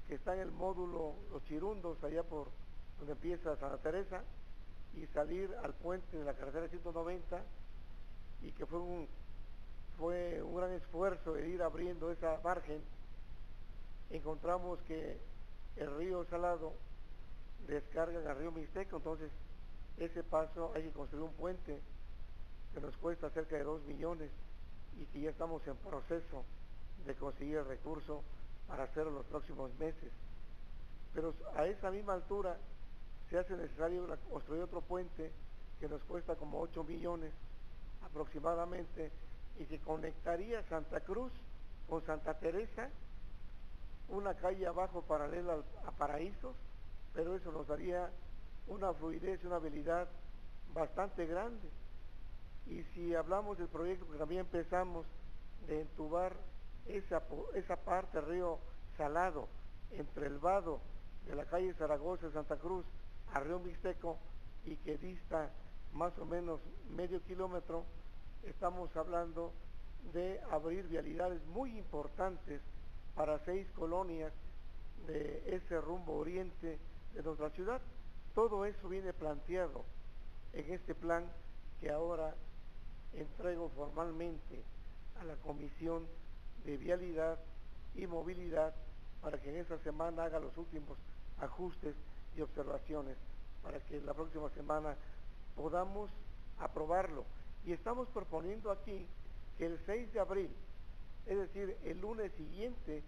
que está en el módulo Los Chirundos, allá por donde empieza Santa Teresa, y salir al puente de la carretera ciento noventa, y que fue un, fue un gran esfuerzo de ir abriendo esa margen. Encontramos que el río Salado descarga en el río Mixteco, entonces ese paso hay que construir un puente que nos cuesta cerca de dos millones y que ya estamos en proceso de conseguir el recurso para hacerlo en los próximos meses. Pero a esa misma altura se hace necesario construir otro puente que nos cuesta como ocho millones aproximadamente y que conectaría Santa Cruz con Santa Teresa, una calle abajo paralela a Paraísos, pero eso nos daría una fluidez y una habilidad bastante grande. Y si hablamos del proyecto que también empezamos de entubar esa, esa parte del río Salado entre el vado de la calle Zaragoza de Santa Cruz a río Mixteco y que dista más o menos medio kilómetro, estamos hablando de abrir vialidades muy importantes para seis colonias de ese rumbo oriente de nuestra ciudad. Todo eso viene planteado en este plan que ahora entrego formalmente a la Comisión de Vialidad y Movilidad para que en esta semana haga los últimos ajustes y observaciones para que la próxima semana podamos aprobarlo. Y estamos proponiendo aquí que el seis de abril, es decir, el lunes siguiente,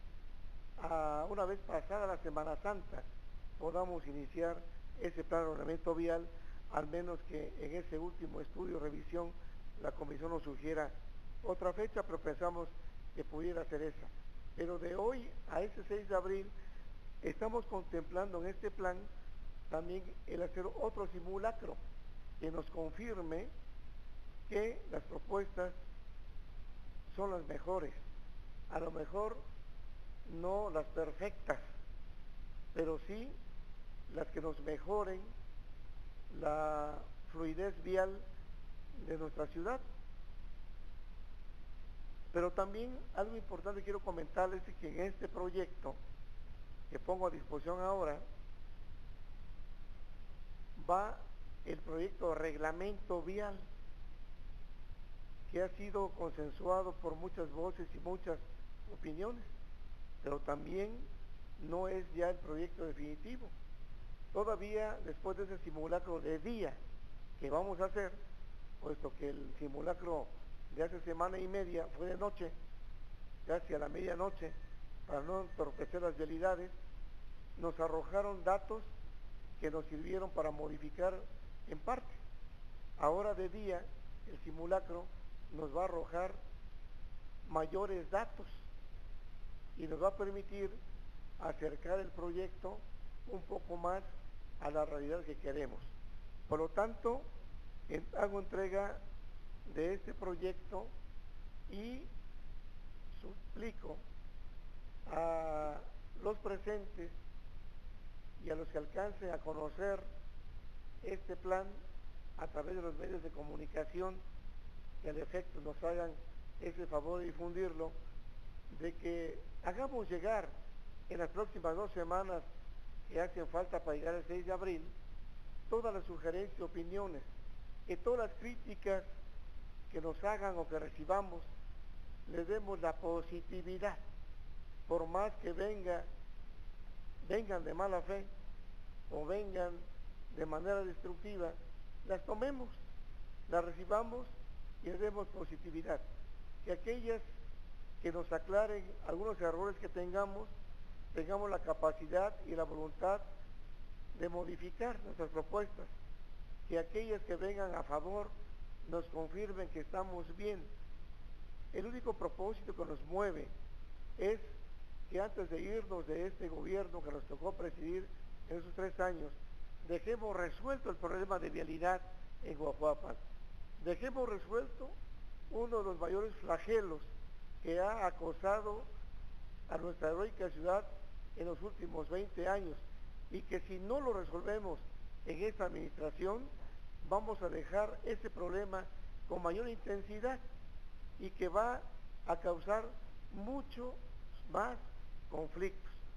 a una vez pasada la Semana Santa, podamos iniciar ese plan de ordenamiento vial, al menos que en ese último estudio, revisión, la Comisión nos sugiera otra fecha, pero pensamos que pudiera ser esa. Pero de hoy a ese seis de abril, estamos contemplando en este plan también el hacer otro simulacro que nos confirme que las propuestas son las mejores. A lo mejor no las perfectas, pero sí las que nos mejoren la fluidez vial de nuestra ciudad. Pero también algo importante quiero comentarles es que en este proyecto que pongo a disposición ahora va el proyecto de reglamento vial que ha sido consensuado por muchas voces y muchas opiniones, pero también no es ya el proyecto definitivo. Todavía después de ese simulacro de día que vamos a hacer, puesto que el simulacro de hace semana y media fue de noche, casi a la medianoche, para no entorpecer las vialidades, nos arrojaron datos que nos sirvieron para modificar en parte. Ahora de día, el simulacro nos va a arrojar mayores datos y nos va a permitir acercar el proyecto un poco más a la realidad que queremos. Por lo tanto, en, hago entrega de este proyecto y suplico a los presentes y a los que alcancen a conocer este plan a través de los medios de comunicación que al efecto nos hagan ese favor de difundirlo, de que hagamos llegar en las próximas dos semanas que hacen falta para llegar al seis de abril todas las sugerencias y opiniones, que todas las críticas que nos hagan o que recibamos les demos la positividad, por más que venga vengan de mala fe o vengan de manera destructiva, las tomemos, las recibamos y les demos positividad. Que aquellas que nos aclaren algunos errores que tengamos, tengamos la capacidad y la voluntad de modificar nuestras propuestas. Que aquellas que vengan a favor nos confirmen que estamos bien. El único propósito que nos mueve es que antes de irnos de este gobierno que nos tocó presidir en esos tres años, dejemos resuelto el problema de vialidad en Guajuapan. Dejemos resuelto uno de los mayores flagelos que ha acosado a nuestra heroica ciudad en los últimos veinte años y que si no lo resolvemos en esta administración, vamos a dejar ese problema con mayor intensidad y que va a causar mucho más conflictos.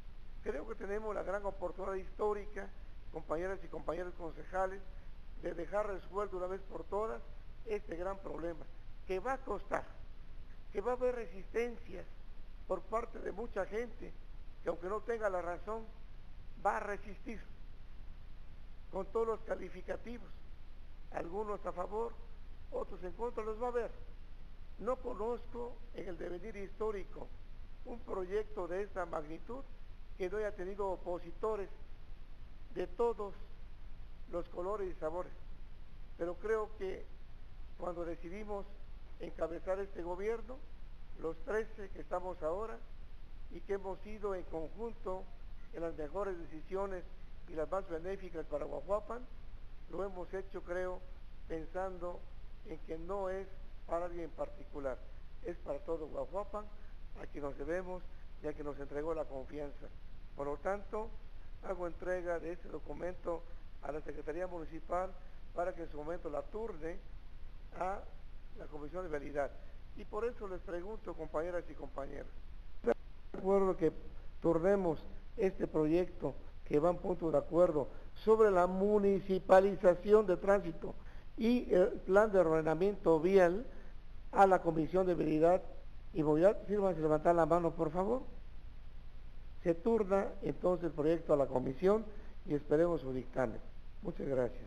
Creo que tenemos la gran oportunidad histórica, compañeras y compañeros concejales, de dejar resuelto una vez por todas este gran problema, que va a costar, que va a haber resistencias por parte de mucha gente, que aunque no tenga la razón, va a resistir con todos los calificativos, algunos a favor, otros en contra, los va a ver. No conozco en el devenir histórico un proyecto de esta magnitud que no haya tenido opositores de todos los colores y sabores, pero creo que cuando decidimos encabezar este gobierno, los trece que estamos ahora y que hemos ido en conjunto en las mejores decisiones y las más benéficas para Guajuapan, lo hemos hecho, creo, pensando en que no es para alguien en particular, es para todo Guajuapan, a quien nos debemos y a quien nos entregó la confianza. Por lo tanto, hago entrega de este documento a la Secretaría Municipal para que en su momento la turne a la Comisión de Vialidad. Y por eso les pregunto, compañeras y compañeros, ¿de acuerdo que turnemos este proyecto que va en punto de acuerdo sobre la municipalización de tránsito y el plan de ordenamiento vial a la Comisión de Vialidad y Movilidad? Sírvanse levantar la mano, por favor. Se turna entonces el proyecto a la comisión y esperemos su dictamen. Muchas gracias.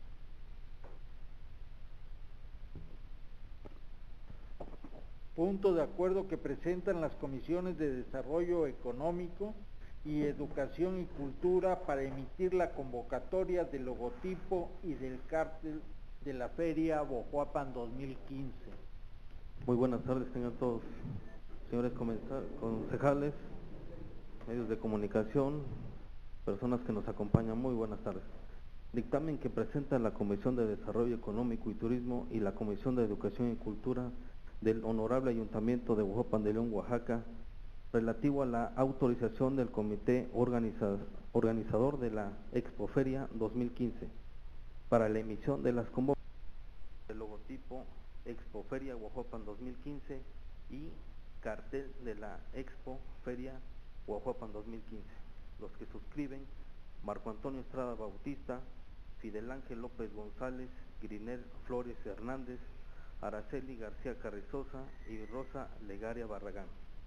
Punto de acuerdo que presentan las comisiones de Desarrollo Económico y Educación y Cultura para emitir la convocatoria del logotipo y del cartel de la Feria Guajuapan dos mil quince. Muy buenas tardes, tengan todos, señores concejales, medios de comunicación, personas que nos acompañan, muy buenas tardes. Dictamen que presenta la Comisión de Desarrollo Económico y Turismo y la Comisión de Educación y Cultura del Honorable Ayuntamiento de Huajuapan de León, Oaxaca, relativo a la autorización del Comité organiza, Organizador de la Expoferia dos mil quince para la emisión de las convocatorias del logotipo Expoferia Huajuapan dos mil quince y cartel de la Expoferia Huajuapan dos mil quince. Los que suscriben: Marco Antonio Estrada Bautista, Fidel Ángel López González, Grinel Flores Hernández, Araceli García Carrizosa y Rosa Legaria Barragán.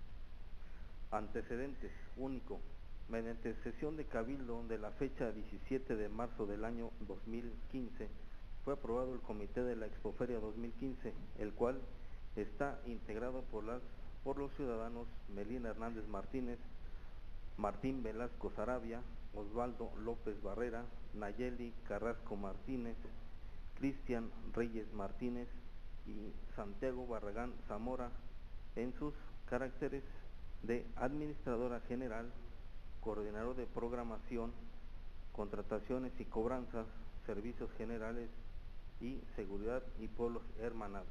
Antecedentes: único, mediante sesión de cabildo de la fecha diecisiete de marzo del año dos mil quince, fue aprobado el Comité de la Expoferia dos mil quince, el cual está integrado por, las, por los ciudadanos Melina Hernández Martínez, Martín Velasco Sarabia, Osvaldo López Barrera, Nayeli Carrasco Martínez, Cristian Reyes Martínez y Santiago Barragán Zamora, en sus caracteres de Administradora General, Coordinador de Programación, Contrataciones y Cobranzas, Servicios Generales y Seguridad y Pueblos Hermanados.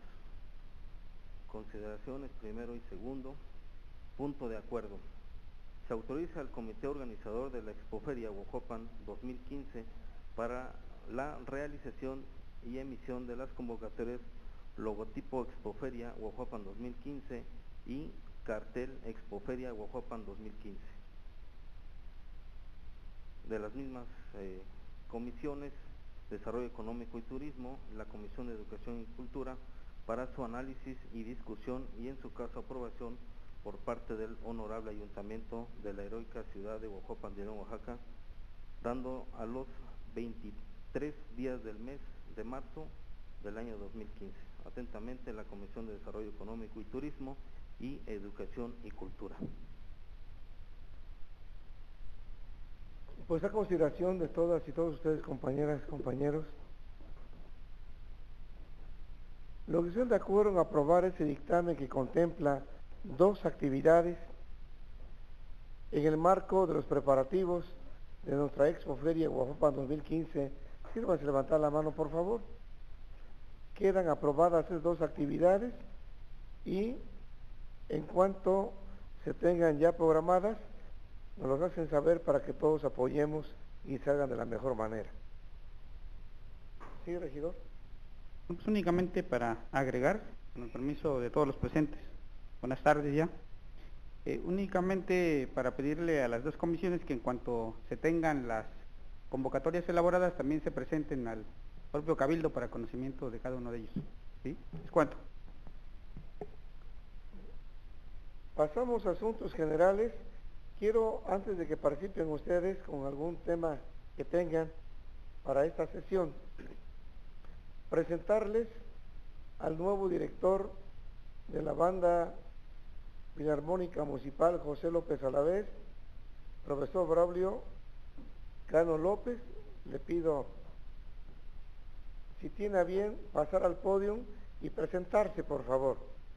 Consideraciones primero y segundo. Punto de acuerdo. Se autoriza al Comité Organizador de la Expoferia Huajuapan dos mil quince para la realización y emisión de las convocatorias logotipo Expoferia Huajuapan dos mil quince y cartel Expoferia Huajuapan dos mil quince. De las mismas eh, comisiones, Desarrollo Económico y Turismo, la Comisión de Educación y Cultura, para su análisis y discusión y en su caso aprobación por parte del Honorable Ayuntamiento de la heroica ciudad de Huajuapan de León, Oaxaca, dando a los veintitrés días del mes de marzo del año dos mil quince. Atentamente, la Comisión de Desarrollo Económico y Turismo y Educación y Cultura. Pues a consideración de todas y todos ustedes, compañeras, compañeros, lo que están de acuerdo en aprobar ese dictamen que contempla dos actividades en el marco de los preparativos de nuestra Expoferia Guajuapan dos mil quince. Sírvanse levantar la mano, por favor. Quedan aprobadas esas dos actividades y en cuanto se tengan ya programadas, nos los hacen saber para que todos apoyemos y se hagan de la mejor manera. ¿Sí, regidor? Pues únicamente para agregar, con el permiso de todos los presentes, buenas tardes ya, Eh, únicamente para pedirle a las dos comisiones que en cuanto se tengan las convocatorias elaboradas también se presenten al propio Cabildo para conocimiento de cada uno de ellos. ¿Sí? ¿Es cuánto? Pasamos a asuntos generales. Quiero, antes de que participen ustedes con algún tema que tengan para esta sesión, presentarles al nuevo director de la Banda Filarmónica Municipal, José López Alavés, profesor Braulio Cano López. Le pido, si tiene a bien, pasar al podio y presentarse, por favor.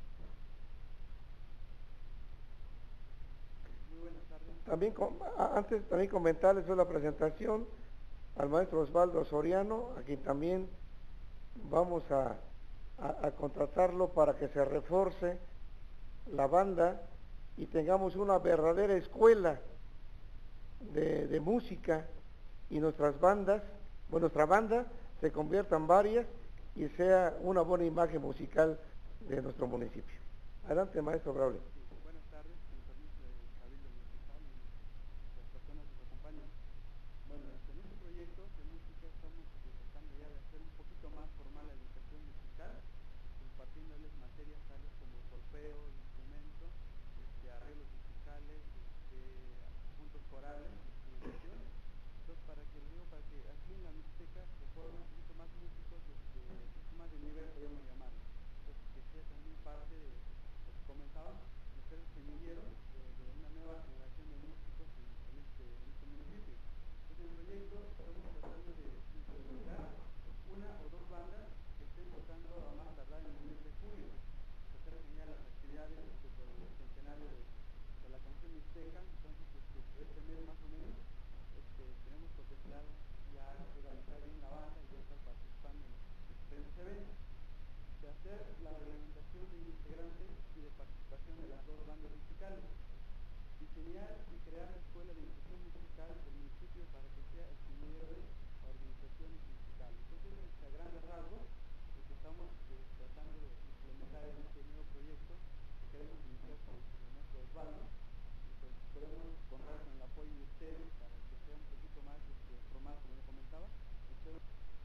Muy buenas tardes. También, antes también comentarles sobre la presentación al maestro Osvaldo Soriano, a quien también vamos a, a, a contratarlo para que se refuerce la banda y tengamos una verdadera escuela de, de música y nuestras bandas, bueno, nuestra banda se convierta en varias y sea una buena imagen musical de nuestro municipio. Adelante, maestro Braulio. Buenas tardes, con permiso del Cabildo Municipal y las personas que nos acompañan. Bueno, en este proyecto de música estamos tratando ya de hacer un poquito más formal la educación musical, compartiéndoles materias tales como solfeo, instrumento, este, arreglos musicales, este, puntos corales, instrumentación. Entonces, para que digo, para que aquí en la Mixteca se formen un poquito más músicos, este, un poquito más de nivel, podríamos llamarlo. Entonces, que sea también parte de lo que comentaban, de ser el semillero de, de una nueva generación de músicos en, en, este, en este municipio. Entonces, en el proyecto estamos tratando de implementar una o dos bandas que estén tocando a más tardar en el mes de julio. Se acercan ya las actividades este, por el centenario de, de la canción mixteca. Entonces, este, este mes más o menos este, tenemos contemplado ya organizar bien la banda y ya estar participando en diferentes eventos. De hacer la reglamentación de integrantes y de participación de las dos bandas musicales. Diseñar y crear la escuela de instrucción musical del municipio para que sea el semillero de organizaciones musicales. Entonces, es a grandes rasgos lo que estamos eh, tratando de implementar en este nuevo proyecto que queremos iniciar con el maestro Osvaldo. Y pues podemos contar con el apoyo de ustedes para que sea un poquito más este, formal, como le comentaba. Espero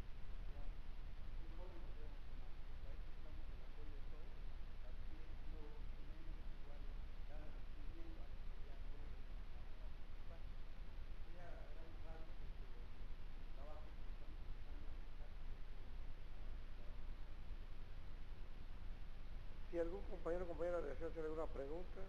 Si algún compañero o compañera desea hacer alguna pregunta.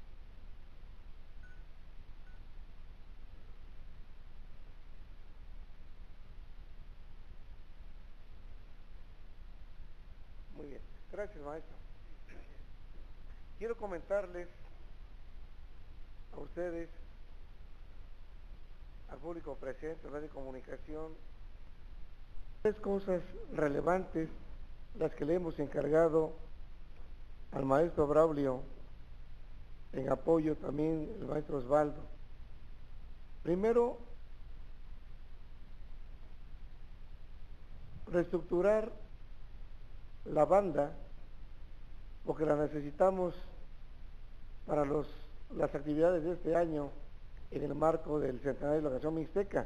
Muy bien, gracias, maestro. Quiero comentarles a ustedes, al público presente, a la de comunicación, tres cosas relevantes, las que le hemos encargado al maestro Braulio, en apoyo también el maestro Osvaldo. Primero, reestructurar la banda, porque la necesitamos para los, las actividades de este año en el marco del centenario de la canción mixteca.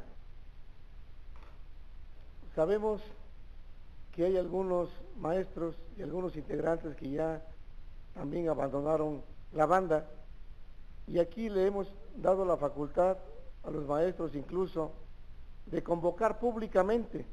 Sabemos que hay algunos maestros y algunos integrantes que ya también abandonaron la banda, y aquí le hemos dado la facultad a los maestros incluso de convocar públicamente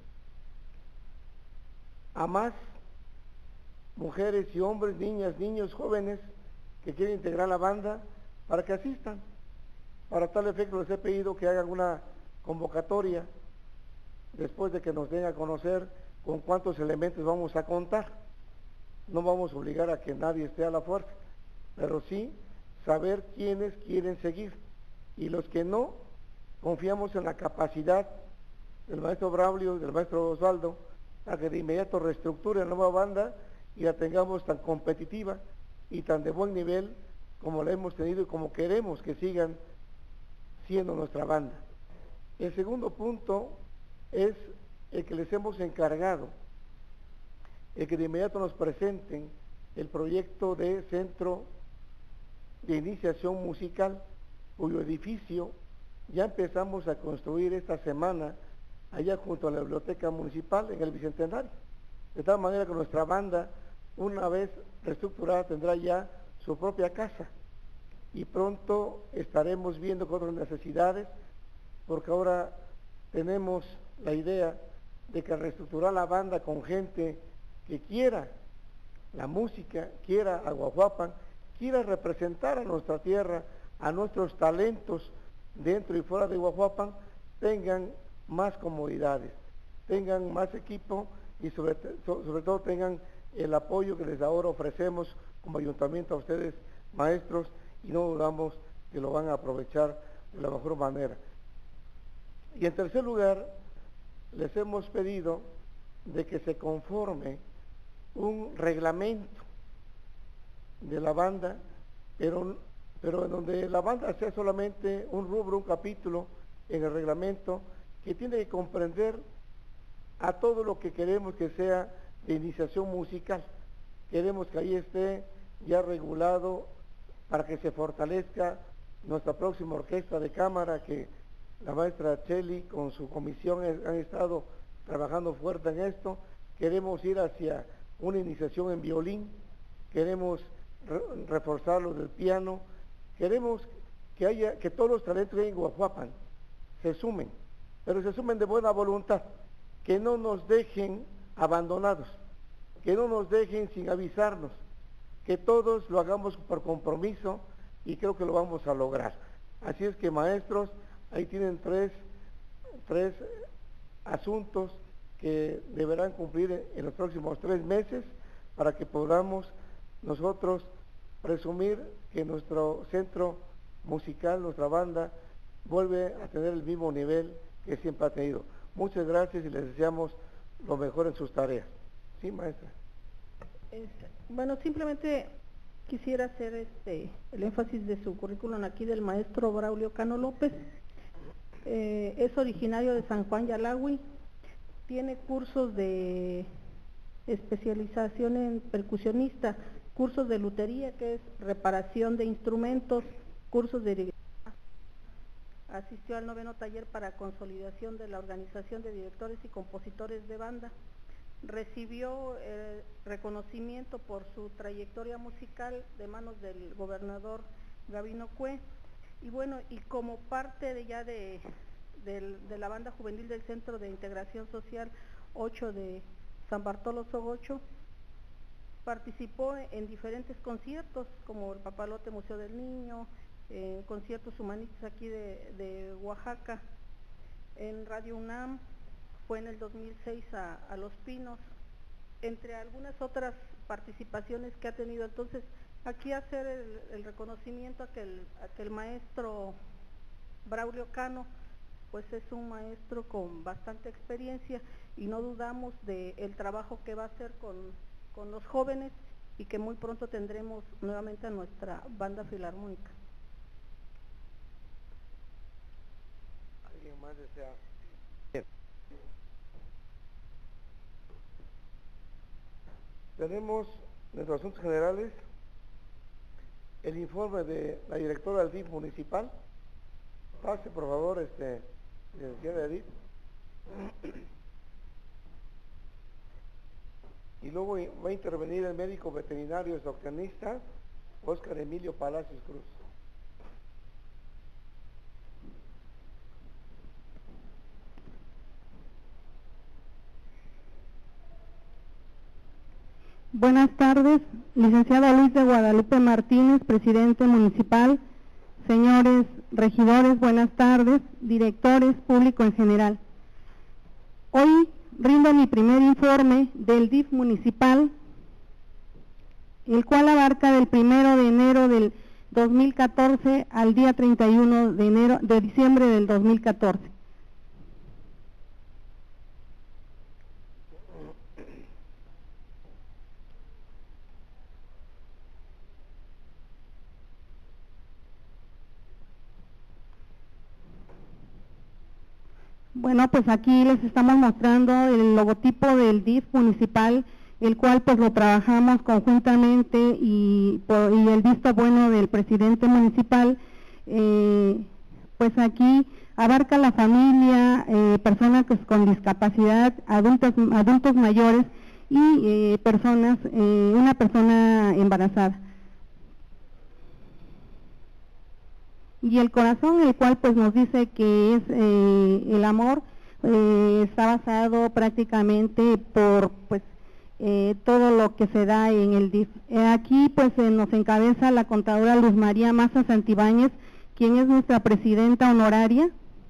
a más mujeres y hombres, niñas, niños, jóvenes que quieren integrar la banda para que asistan. Para tal efecto les he pedido que hagan una convocatoria después de que nos den a conocer con cuántos elementos vamos a contar. No vamos a obligar a que nadie esté a la fuerza, pero sí saber quiénes quieren seguir, y los que no, confiamos en la capacidad del maestro Braulio y del maestro Osvaldo a que de inmediato reestructure la nueva banda y la tengamos tan competitiva y tan de buen nivel como la hemos tenido y como queremos que sigan siendo nuestra banda. El segundo punto es el que les hemos encargado, el que de inmediato nos presenten el proyecto de centro de de iniciación musical, cuyo edificio ya empezamos a construir esta semana allá junto a la biblioteca municipal en el Bicentenario. De tal manera que nuestra banda, una vez reestructurada, tendrá ya su propia casa y pronto estaremos viendo con otras necesidades, porque ahora tenemos la idea de que reestructurar la banda con gente que quiera la música, quiera a Guajuapan, quiera representar a nuestra tierra, a nuestros talentos dentro y fuera de Guajuapan, tengan más comodidades, tengan más equipo y sobre, sobre todo tengan el apoyo que les ahora ofrecemos como ayuntamiento a ustedes, maestros, y no dudamos que lo van a aprovechar de la mejor manera. Y en tercer lugar, les hemos pedido de que se conforme un reglamento de la banda, pero, pero en donde la banda sea solamente un rubro, un capítulo en el reglamento que tiene que comprender a todo lo que queremos que sea de iniciación musical. Queremos que ahí esté ya regulado para que se fortalezca nuestra próxima orquesta de cámara, que la maestra Cheli con su comisión han estado trabajando fuerte en esto. Queremos ir hacia una iniciación en violín, queremos re reforzar lo del piano, queremos que haya, que todos los talentos en Guajuapan se sumen, pero se sumen de buena voluntad, que no nos dejen abandonados, que no nos dejen sin avisarnos, que todos lo hagamos por compromiso y creo que lo vamos a lograr. Así es que, maestros, ahí tienen tres, tres asuntos que deberán cumplir en los próximos tres meses para que podamos nosotros presumir que nuestro centro musical, nuestra banda, vuelve a tener el mismo nivel que siempre ha tenido. Muchas gracias y les deseamos lo mejor en sus tareas. Sí, maestra. Este, bueno, simplemente quisiera hacer este el énfasis de su currículum aquí del maestro Braulio Cano López. Eh, es originario de San Juan Yalahui, tiene cursos de especialización en percusionista, cursos de lutería, que es reparación de instrumentos, cursos de... Asistió al noveno taller para consolidación de la organización de directores y compositores de banda. Recibió eh, reconocimiento por su trayectoria musical de manos del gobernador Gabino Cue, y bueno, y como parte de ya de, de, de la banda juvenil del Centro de Integración Social ocho de San Bartolo Sogocho, participó en diferentes conciertos como el Papalote Museo del Niño, en conciertos humanistas aquí de, de Oaxaca, en Radio UNAM, fue en el dos mil seis a, a Los Pinos, entre algunas otras participaciones que ha tenido. Entonces, aquí hacer el, el reconocimiento a que el, a que el maestro Braulio Cano, pues es un maestro con bastante experiencia y no dudamos de el trabajo que va a hacer con, con los jóvenes y que muy pronto tendremos nuevamente a nuestra banda filarmónica. ¿Alguien más desea? Tenemos en los asuntos generales el informe de la directora del D I F municipal. Pase, por favor, este, licenciada Edith. Y luego va a intervenir el médico veterinario zootecnista Óscar Emilio Palacios Cruz. Buenas tardes, licenciado Luis de Guadalupe Martínez, presidente municipal, señores regidores, buenas tardes, directores, público en general. Hoy rindo mi primer informe del D I F municipal, el cual abarca del primero de enero del dos mil catorce al día treinta y uno de enero de diciembre del dos mil catorce. Bueno, pues aquí les estamos mostrando el logotipo del D I F municipal, el cual pues lo trabajamos conjuntamente y, por, y el visto bueno del presidente municipal, eh, pues aquí abarca la familia, eh, personas pues, con discapacidad, adultos, adultos mayores y eh, personas, eh, una persona embarazada. Y el corazón, el cual pues nos dice que es eh, el amor, eh, está basado prácticamente por pues eh, todo lo que se da en el D I F. Eh, aquí pues eh, nos encabeza la contadora Luz María Maza Santibáñez, quien es nuestra presidenta honoraria.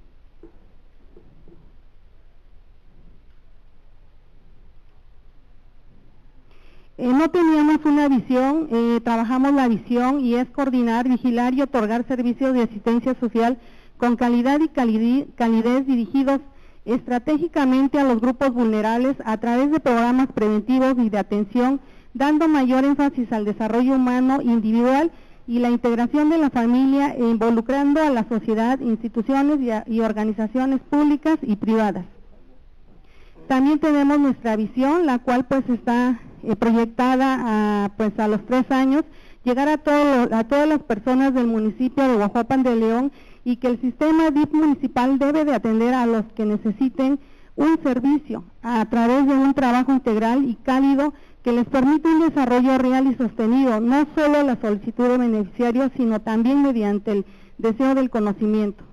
Eh, no teníamos una visión, eh, trabajamos la visión y es coordinar, vigilar y otorgar servicios de asistencia social con calidad y calidez, calidez dirigidos estratégicamente a los grupos vulnerables a través de programas preventivos y de atención, dando mayor énfasis al desarrollo humano individual y la integración de la familia e involucrando a la sociedad, instituciones y, a, y organizaciones públicas y privadas. También tenemos nuestra visión, la cual pues está eh, proyectada a, pues a los tres años, llegar a, todo lo, a todas las personas del municipio de Huajuapan de León y que el sistema D I F municipal debe de atender a los que necesiten un servicio a través de un trabajo integral y cálido que les permita un desarrollo real y sostenido, no solo la solicitud de beneficiarios, sino también mediante el deseo del conocimiento.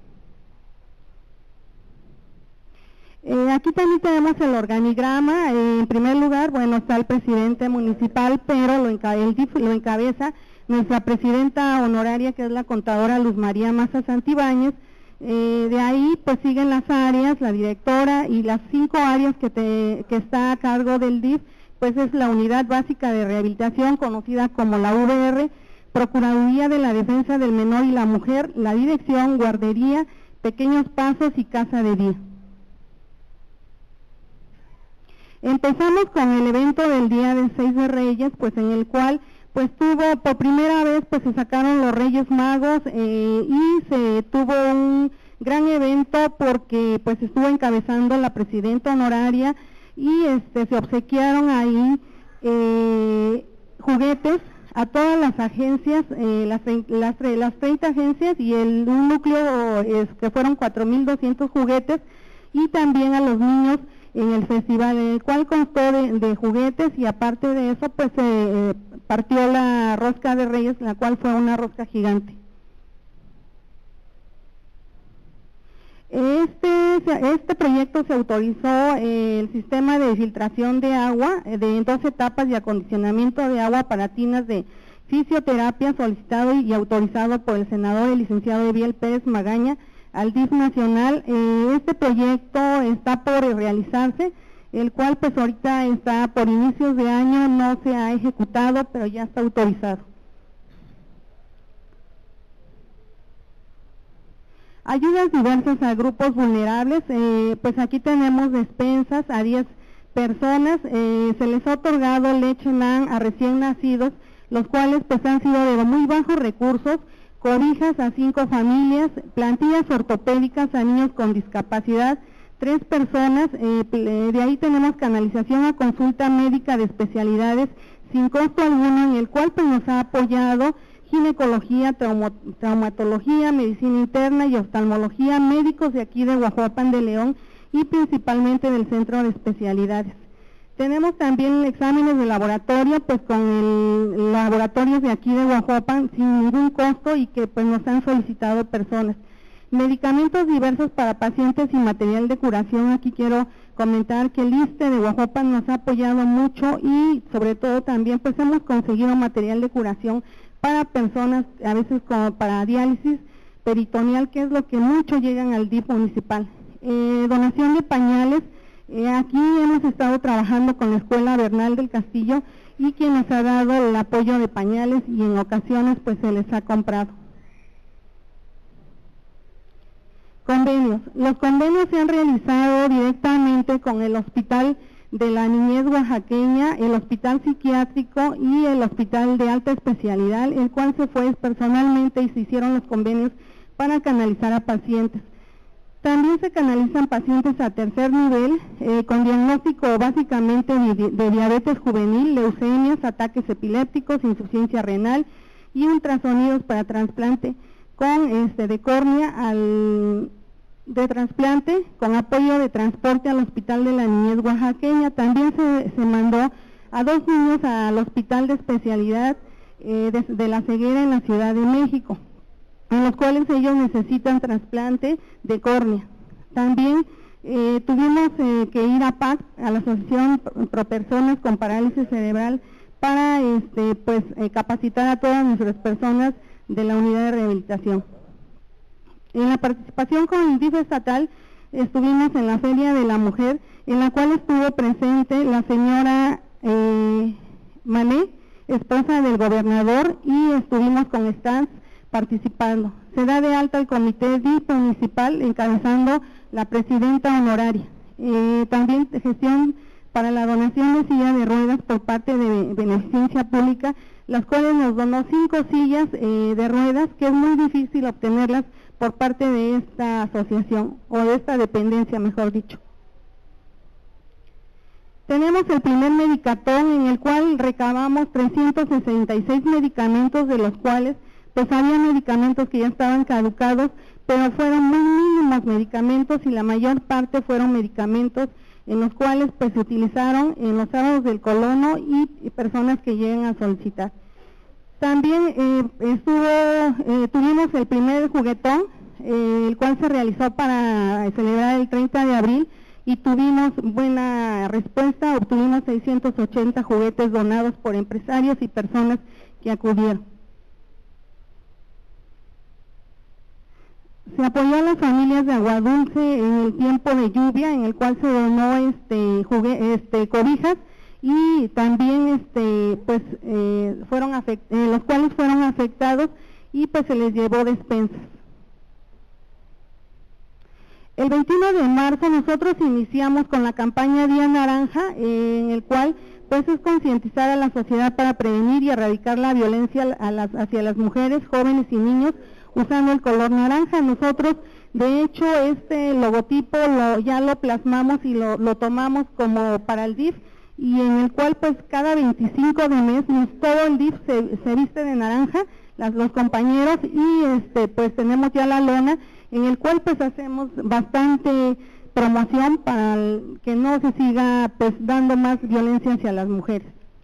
Eh, aquí también tenemos el organigrama. Eh, en primer lugar, bueno, está el presidente municipal, pero lo enca el D I F lo encabeza nuestra presidenta honoraria, que es la contadora Luz María Maza Santibáñez. Eh, de ahí pues siguen las áreas, la directora y las cinco áreas que, te, que está a cargo del D I F, pues es la Unidad Básica de Rehabilitación, conocida como la V R, Procuraduría de la Defensa del Menor y la Mujer, la Dirección, Guardería, Pequeños Pasos y Casa de Día. Empezamos con el evento del Día del seis de Reyes, pues en el cual pues tuvo, por primera vez pues se sacaron los Reyes Magos eh, y se tuvo un gran evento porque pues estuvo encabezando la presidenta honoraria y este se obsequiaron ahí eh, juguetes a todas las agencias, eh, las, las, las treinta agencias y el un núcleo es, que fueron cuatro mil doscientos juguetes, y también a los niños en el festival, en el cual constó de, de juguetes, y aparte de eso pues se eh, partió la rosca de Reyes, la cual fue una rosca gigante. Este, este proyecto se autorizó eh, el sistema de filtración de agua eh, de en dos etapas y acondicionamiento de agua para tinas de fisioterapia, solicitado y autorizado por el senador el licenciado Eviel Pérez Magaña al D I F nacional. Eh, este proyecto está por realizarse, el cual pues ahorita está por inicios de año, no se ha ejecutado, pero ya está autorizado. Ayudas diversas a grupos vulnerables, eh, pues aquí tenemos despensas a diez personas, eh, se les ha otorgado leche NAN a recién nacidos, los cuales pues han sido de muy bajos recursos, cobijas a cinco familias, plantillas ortopédicas a niños con discapacidad, tres personas, eh, de ahí tenemos canalización a consulta médica de especialidades sin costo alguno, en el cual pues nos ha apoyado ginecología, trauma, traumatología, medicina interna y oftalmología, médicos de aquí de Huajuapan de León y principalmente del centro de especialidades. Tenemos también exámenes de laboratorio, pues con el laboratorios de aquí de Huajuapan sin ningún costo y que pues nos han solicitado personas. Medicamentos diversos para pacientes y material de curación. Aquí quiero comentar que el ISSSTE de Huajuapan nos ha apoyado mucho y sobre todo también pues hemos conseguido material de curación para personas, a veces como para diálisis peritoneal, que es lo que mucho llegan al D I F municipal. Eh, donación de pañales, eh, aquí hemos estado trabajando con la Escuela Bernal del Castillo y quien nos ha dado el apoyo de pañales y en ocasiones pues se les ha comprado. Convenios. Los convenios se han realizado directamente con el Hospital de la Niñez Oaxaqueña, el Hospital Psiquiátrico y el Hospital de Alta Especialidad, el cual se fue personalmente y se hicieron los convenios para canalizar a pacientes. También se canalizan pacientes a tercer nivel eh, con diagnóstico básicamente de, de diabetes juvenil, leucemias, ataques epilépticos, insuficiencia renal y ultrasonidos para trasplante con este de córnea al de trasplante con apoyo de transporte al Hospital de la Niñez Oaxaqueña. También se, se mandó a dos niños al Hospital de Especialidad eh, de, de la Ceguera en la Ciudad de México, en los cuales ellos necesitan trasplante de córnea. También eh, tuvimos eh, que ir a P A C, a la Asociación Pro Personas con Parálisis Cerebral, para este, pues, eh, capacitar a todas nuestras personas de la unidad de rehabilitación. En la participación con el D I F estatal estuvimos en la Feria de la Mujer, en la cual estuvo presente la señora eh, Mané, esposa del gobernador, y estuvimos con stands participando. Se da de alta el comité D I F municipal encabezando la presidenta honoraria. Eh, también gestión para la donación de silla de ruedas por parte de Beneficencia Pública, las cuales nos donó cinco sillas eh, de ruedas, que es muy difícil obtenerlas por parte de esta asociación, o de esta dependencia, mejor dicho. Tenemos el primer medicatón, en el cual recabamos trescientos sesenta y seis medicamentos, de los cuales pues había medicamentos que ya estaban caducados, pero fueron muy mínimos medicamentos, y la mayor parte fueron medicamentos en los cuales pues se utilizaron en los sábados del colono y, y personas que llegan a solicitar. También eh, estuvo, eh, tuvimos el primer juguetón, eh, el cual se realizó para celebrar el treinta de abril, y tuvimos buena respuesta. Obtuvimos seiscientos ochenta juguetes donados por empresarios y personas que acudieron. Se apoyó a las familias de Aguadulce en el tiempo de lluvia, en el cual se donó este, jugue, este cobijas, y también este pues eh, fueron afect, eh, los cuales fueron afectados, y pues se les llevó despensas. El veintiuno de marzo nosotros iniciamos con la campaña Día Naranja, eh, en el cual pues es concientizar a la sociedad para prevenir y erradicar la violencia a las, hacia las mujeres, jóvenes y niños usando el color naranja. Nosotros, de hecho, este logotipo lo, ya lo plasmamos y lo, lo tomamos como para el D I F, y en el cual pues cada veinticinco de mes todo el D I F se, se viste de naranja, las, los compañeros, y este pues tenemos ya la lona, en el cual pues hacemos bastante promoción para el, que no se siga pues dando más violencia hacia las mujeres.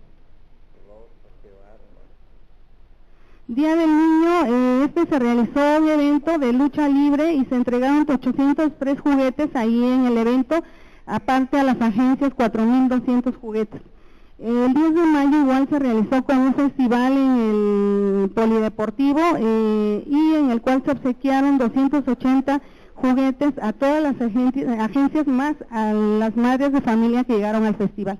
Día del Niño, eh, este se realizó un evento de lucha libre y se entregaron ochocientos tres juguetes ahí en el evento, aparte a las agencias cuatro mil doscientos juguetes. El diez de mayo igual se realizó con un festival en el polideportivo eh, y en el cual se obsequiaron doscientos ochenta juguetes a todas las agencias, agencias más a las madres de familia que llegaron al festival.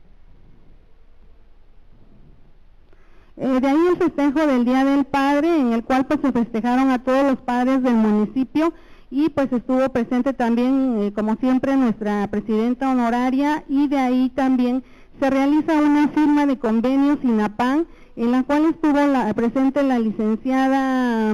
Eh, de ahí el festejo del Día del Padre, en el cual pues se festejaron a todos los padres del municipio, y pues estuvo presente también, eh, como siempre, nuestra presidenta honoraria, y de ahí también se realiza una firma de convenio SINAPAN, en la cual estuvo la, presente la licenciada,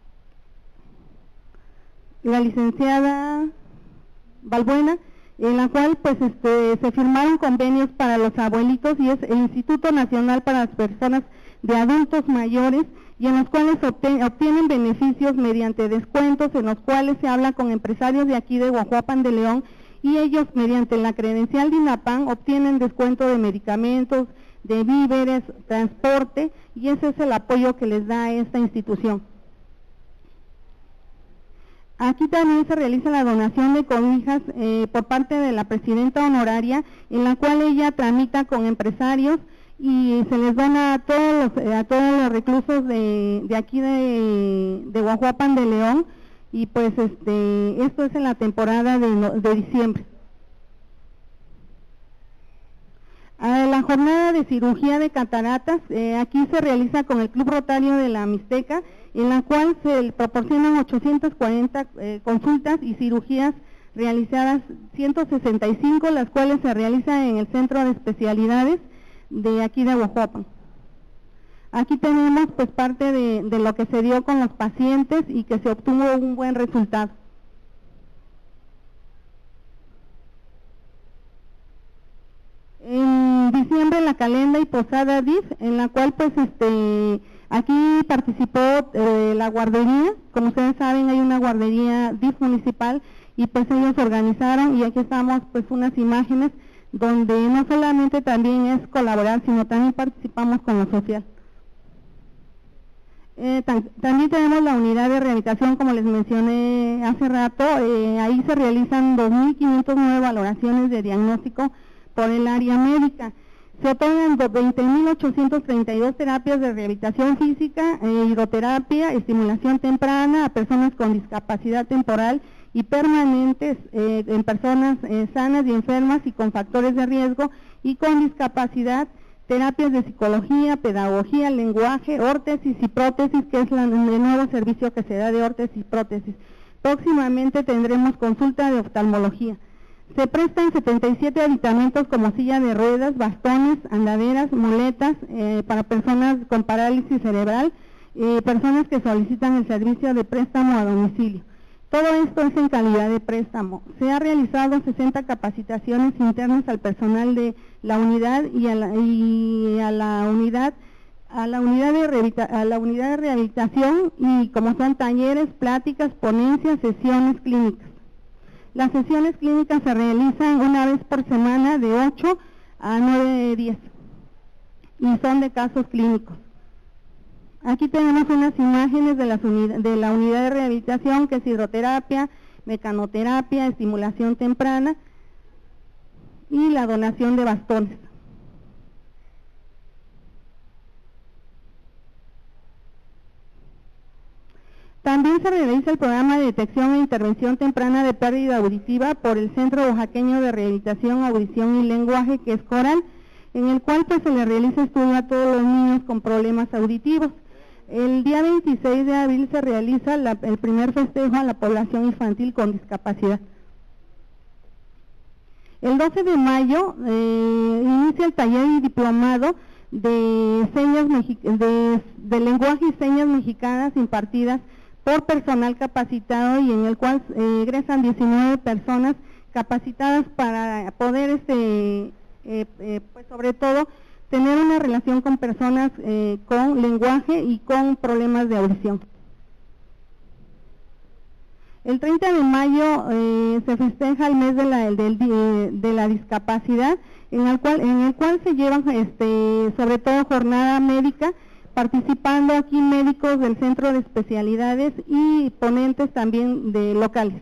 la licenciada Balbuena, en la cual pues este, se firmaron convenios para los abuelitos, y es el Instituto Nacional para las Personas de Adultos Mayores, y en los cuales obten, obtienen beneficios mediante descuentos, en los cuales se habla con empresarios de aquí de Guajuapan de León, y ellos mediante la credencial de INAPAN obtienen descuento de medicamentos, de víveres, transporte, y ese es el apoyo que les da esta institución. Aquí también se realiza la donación de cobijas eh, por parte de la presidenta honoraria, en la cual ella tramita con empresarios y se les dona a todos los, a todos los reclusos de, de aquí de, de Guajuapan de León, y pues este esto es en la temporada de, de diciembre. A la jornada de cirugía de cataratas, eh, aquí se realiza con el Club Rotario de la Mixteca, en la cual se proporcionan ochocientas cuarenta eh, consultas y cirugías realizadas, ciento sesenta y cinco, las cuales se realizan en el Centro de Especialidades de aquí de Guajuapan. Aquí tenemos pues parte de, de lo que se dio con los pacientes y que se obtuvo un buen resultado. en diciembre la calenda y posada D I F, en la cual pues este aquí participó eh, la guardería. Como ustedes saben, hay una guardería D I F municipal y pues ellos organizaron, y aquí estamos pues unas imágenes donde no solamente también es colaborar, sino también participamos con lo social. Eh, tam también tenemos la unidad de rehabilitación, como les mencioné hace rato. Eh, ahí se realizan dos mil quinientas nueve valoraciones de diagnóstico por el área médica. Se otorgan veinte mil ochocientas treinta y dos terapias de rehabilitación física, eh, hidroterapia, estimulación temprana a personas con discapacidad temporal y permanentes, eh, en personas eh, sanas y enfermas y con factores de riesgo y con discapacidad, terapias de psicología, pedagogía, lenguaje, órtesis y prótesis, que es la, el nuevo servicio que se da de órtesis y prótesis. Próximamente tendremos consulta de oftalmología. Se prestan setenta y siete aditamentos como silla de ruedas, bastones, andaderas, muletas eh, para personas con parálisis cerebral, eh, personas que solicitan el servicio de préstamo a domicilio. Todo esto es en calidad de préstamo. Se ha realizado sesenta capacitaciones internas al personal de la unidad y a la, y a la unidad a la unidad de rehabilita, a la unidad de rehabilitación, y como son talleres, pláticas, ponencias, sesiones clínicas. Las sesiones clínicas se realizan una vez por semana de ocho a nueve días y son de casos clínicos. Aquí tenemos unas imágenes de, las unidad, de la unidad de rehabilitación, que es hidroterapia, mecanoterapia, estimulación temprana y la donación de bastones. También se realiza el programa de detección e intervención temprana de pérdida auditiva por el Centro Oaxaqueño de Rehabilitación, Audición y Lenguaje, que es CORAL, en el cual pues, se le realiza estudio a todos los niños con problemas auditivos. El día veintiséis de abril se realiza la, el primer festejo a la población infantil con discapacidad. El doce de mayo eh, inicia el taller y diplomado de, señas de, de lenguaje y señas mexicanas impartidas por personal capacitado, y en el cual eh, egresan diecinueve personas capacitadas para poder, este, eh, eh, pues sobre todo, tener una relación con personas eh, con lenguaje y con problemas de audición. El treinta de mayo eh, se festeja el mes de la, del, de, de la discapacidad, en el cual, en el cual se llevan este, sobre todo jornada médica, participando aquí médicos del Centro de Especialidades y ponentes también de locales.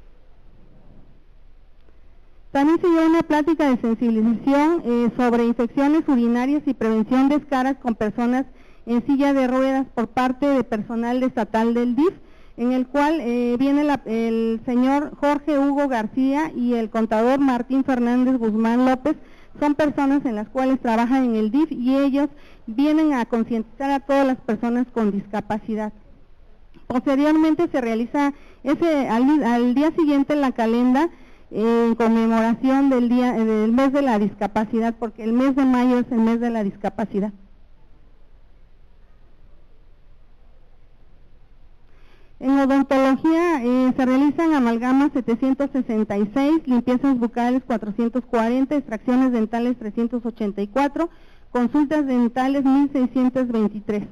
También se lleva una plática de sensibilización eh, sobre infecciones urinarias y prevención de escaras con personas en silla de ruedas por parte de personal estatal del D I F, en el cual eh, viene la, el señor Jorge Hugo García y el contador Martín Fernández Guzmán López. Son personas en las cuales trabajan en el D I F y ellos vienen a concientizar a todas las personas con discapacidad. Posteriormente se realiza ese al, al día siguiente la calenda en conmemoración del día del mes de la discapacidad, porque el mes de mayo es el mes de la discapacidad. En odontología eh, se realizan amalgamas setecientos sesenta y seis, limpiezas bucales cuatrocientos cuarenta, extracciones dentales trescientos ochenta y cuatro, consultas dentales mil seiscientos veintitrés.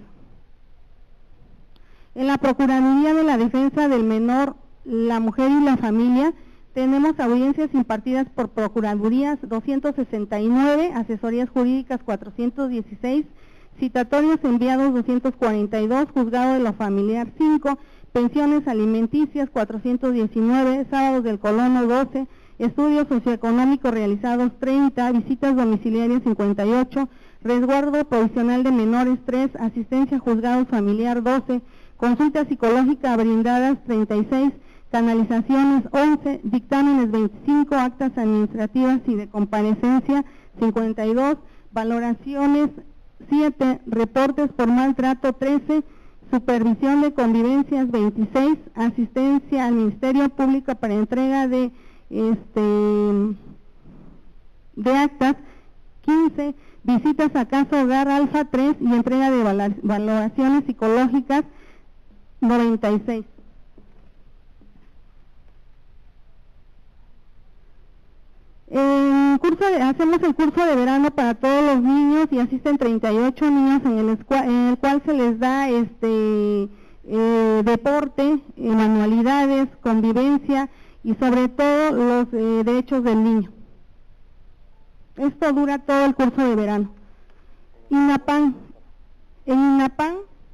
En la Procuraduría de la Defensa del Menor, la Mujer y la Familia, tenemos audiencias impartidas por Procuradurías doscientos sesenta y nueve, asesorías jurídicas cuatrocientos dieciséis, citatorios enviados doscientos cuarenta y dos, juzgado de lo familiar cinco, pensiones alimenticias cuatrocientos diecinueve, sábados del colono doce, estudios socioeconómicos realizados treinta, visitas domiciliarias cincuenta y ocho, resguardo provisional de menores tres, asistencia a juzgados familiar doce, consulta psicológica brindadas treinta y seis, canalizaciones once, dictámenes veinticinco, actas administrativas y de comparecencia cincuenta y dos, valoraciones siete, reportes por maltrato trece, supervisión de convivencias veintiséis, asistencia al Ministerio Público para entrega de este de actas quince, visitas a Casa Hogar Alfa tres y entrega de valoraciones psicológicas noventa y seis. En en curso de, hacemos el curso de verano para todos los niños y asisten treinta y ocho niños en el, en el cual se les da este eh, deporte, eh, manualidades, convivencia y sobre todo los eh, derechos del niño. Esto dura todo el curso de verano. INAPAN. En INAPAN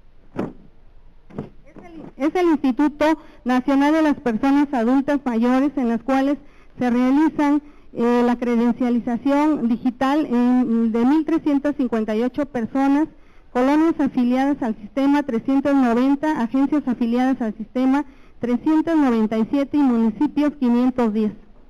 es el, es el Instituto Nacional de las Personas Adultas Mayores, en las cuales se realizan eh, la credencialización digital en, de mil trescientas cincuenta y ocho personas, colonias afiliadas al sistema trescientas noventa, agencias afiliadas al sistema trescientos noventa y siete y municipios quinientos diez.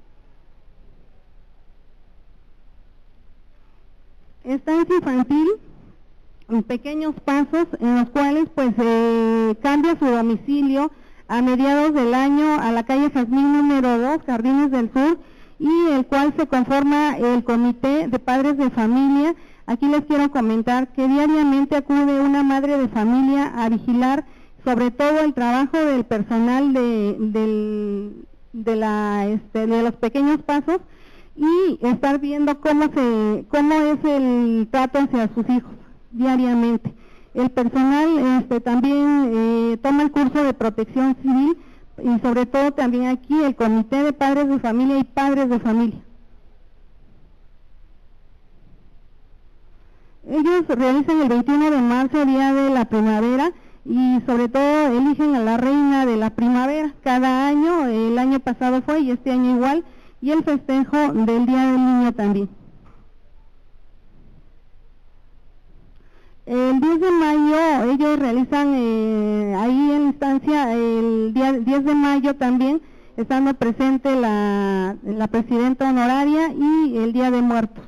Estancia infantil, en pequeños pasos, en los cuales pues eh, cambia su domicilio a mediados del año a la calle Jazmín número dos, Jardines del Sur, y el cual se conforma el comité de padres de familia. Aquí les quiero comentar que diariamente acude una madre de familia a vigilar sobre todo el trabajo del personal de, del, de, la, este, de los pequeños pasos, y estar viendo cómo se cómo es el trato hacia sus hijos diariamente. El personal este, también eh, toma el curso de protección civil y sobre todo también aquí el comité de padres de familia y padres de familia. Ellos realizan el veintiuno de marzo, día de la primavera, y sobre todo eligen a la reina de la primavera. Cada año, el año pasado fue y este año igual, y el festejo del Día del Niño también. El diez de mayo ellos realizan eh, ahí en la instancia, el día diez de mayo también, estando presente la, la presidenta honoraria y el Día de Muertos.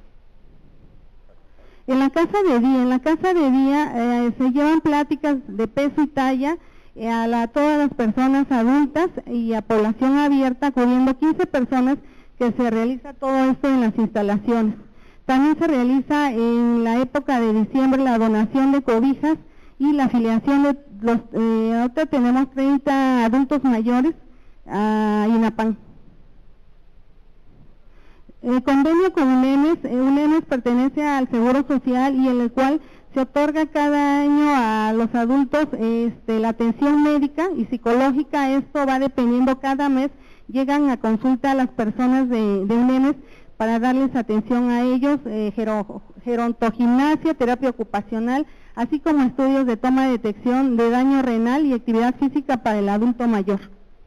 En la casa de día, en la casa de día eh, se llevan pláticas de peso y talla eh, a la, todas las personas adultas y a población abierta, acudiendo quince personas, que se realiza todo esto en las instalaciones. También se realiza en la época de diciembre la donación de cobijas y la afiliación de los, eh, ahorita tenemos treinta adultos mayores a INAPAN. El convenio con UNEMES, eh, UNEMES pertenece al Seguro Social y en el cual se otorga cada año a los adultos este, la atención médica y psicológica. Esto va dependiendo, cada mes llegan a consulta a las personas de, de UNEMES para darles atención a ellos, eh, gerontogimnasia, terapia ocupacional, así como estudios de toma de detección de daño renal y actividad física para el adulto mayor.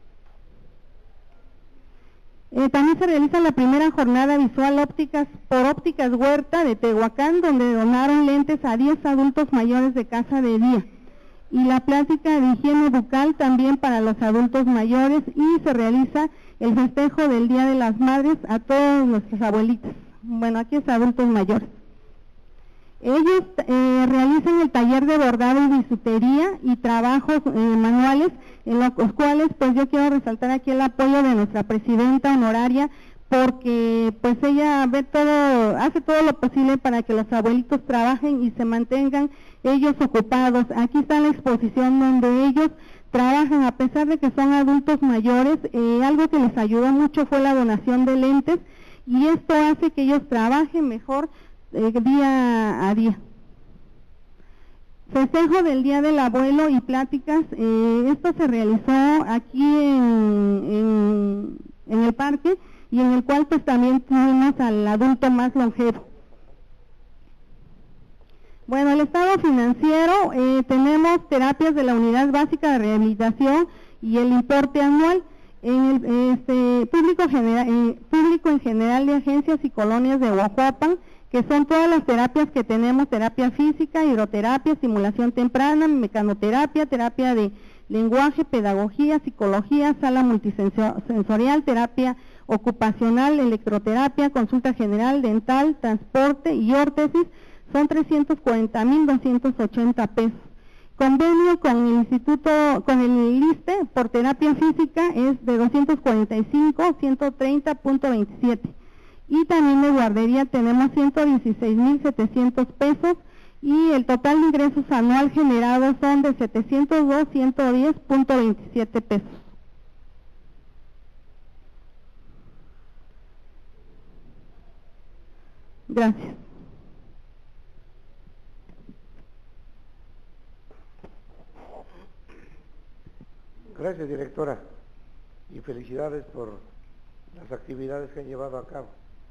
Eh, también se realiza la primera jornada visual ópticas por Ópticas Huerta de Tehuacán, donde donaron lentes a diez adultos mayores de casa de día. Y la plática de higiene bucal también para los adultos mayores, y se realiza el festejo del Día de las Madres a todos nuestros abuelitos. Bueno, aquí es adultos mayores. Ellos eh, realizan el taller de bordado y bisutería y trabajos eh, manuales, en los cuales pues yo quiero resaltar aquí el apoyo de nuestra presidenta honoraria, porque pues ella ve todo, hace todo lo posible para que los abuelitos trabajen y se mantengan ellos ocupados. Aquí está la exposición donde ellos trabajan, a pesar de que son adultos mayores. Eh, algo que les ayudó mucho fue la donación de lentes, y esto hace que ellos trabajen mejor eh, día a día. Festejo del Día del Abuelo y pláticas, eh, esto se realizó aquí en, en, en el parque, y en el cual pues también tuvimos al adulto más longevo. Bueno, el estado financiero, eh, tenemos terapias de la Unidad Básica de Rehabilitación y el importe anual. En el este, público, general, eh, público en general de agencias y colonias de Huajuapan, que son todas las terapias que tenemos: terapia física, hidroterapia, estimulación temprana, mecanoterapia, terapia de lenguaje, pedagogía, psicología, sala multisensorial, terapia ocupacional, electroterapia, consulta general, dental, transporte y órtesis. Son trescientos cuarenta mil doscientos ochenta pesos. Convenio con el Instituto, con el ISSSTE por terapia física es de doscientos cuarenta y cinco, ciento treinta punto veintisiete. Y también de guardería tenemos ciento dieciséis mil setecientos pesos, y el total de ingresos anual generados son de setecientos dos, ciento diez punto veintisiete pesos. Gracias. Gracias, directora, y felicidades por las actividades que han llevado a cabo.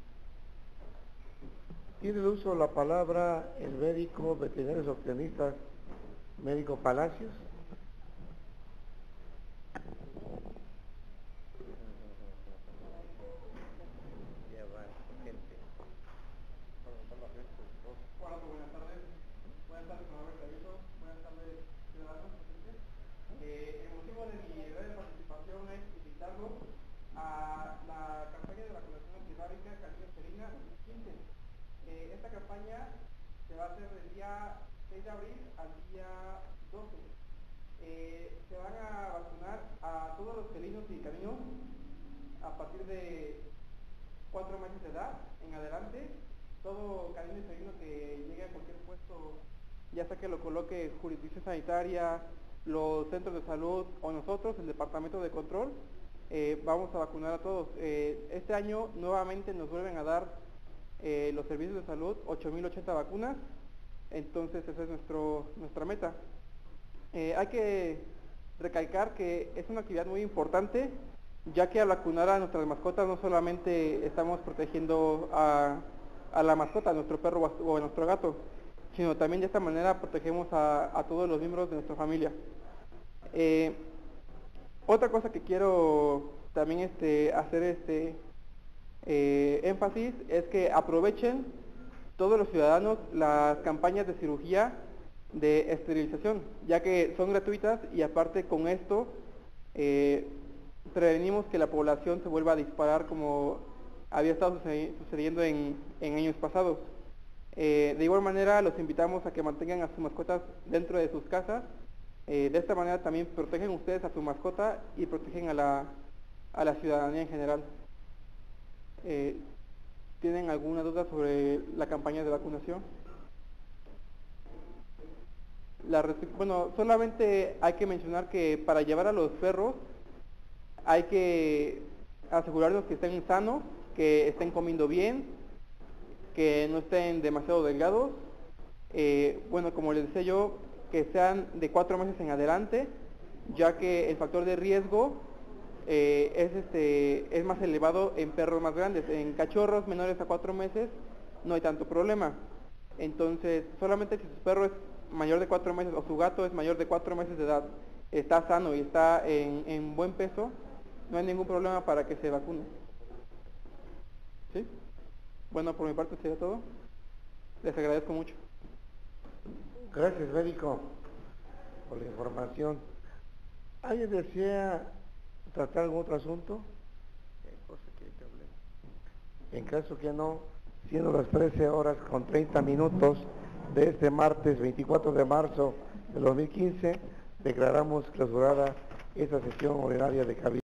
Tiene el uso de la palabra el médico veterinario zootecnista, médico Palacios. cuatro meses de edad en adelante, todo canino y felino que llegue a cualquier puesto, ya sea que lo coloque jurisdicción sanitaria, los centros de salud o nosotros, el departamento de control, eh, vamos a vacunar a todos. Eh, este año nuevamente nos vuelven a dar eh, los servicios de salud ocho mil ochenta vacunas, entonces esa es nuestro, nuestra meta. Eh, hay que recalcar que es una actividad muy importante, ya que al vacunar a nuestras mascotas no solamente estamos protegiendo a, a la mascota, a nuestro perro o a nuestro gato, sino también de esta manera protegemos a, a todos los miembros de nuestra familia. Eh, otra cosa que quiero también este, hacer este, eh, énfasis es que aprovechen todos los ciudadanos las campañas de cirugía de esterilización, ya que son gratuitas y aparte con esto eh, prevenimos que la población se vuelva a disparar como había estado sucediendo en, en años pasados. Eh, de igual manera los invitamos a que mantengan a sus mascotas dentro de sus casas. Eh, de esta manera también protegen ustedes a su mascota y protegen a la, a la ciudadanía en general. Eh, ¿Tienen alguna duda sobre la campaña de vacunación? La, bueno, solamente hay que mencionar que para llevar a los perros hay que asegurarnos que estén sanos, que estén comiendo bien, que no estén demasiado delgados. Eh, bueno, como les decía yo, que sean de cuatro meses en adelante, ya que el factor de riesgo eh, es, este, es más elevado en perros más grandes. En cachorros menores a cuatro meses no hay tanto problema. Entonces, solamente si su perro es mayor de cuatro meses o su gato es mayor de cuatro meses de edad, está sano y está en, en buen peso, no hay ningún problema para que se vacune. ¿Sí? Bueno, por mi parte sería todo. Les agradezco mucho. Gracias, médico, por la información. ¿Alguien desea tratar algún otro asunto? En caso que no, siendo las trece horas con treinta minutos de este martes veinticuatro de marzo de dos mil quince, declaramos clausurada esta sesión ordinaria de Cabildo.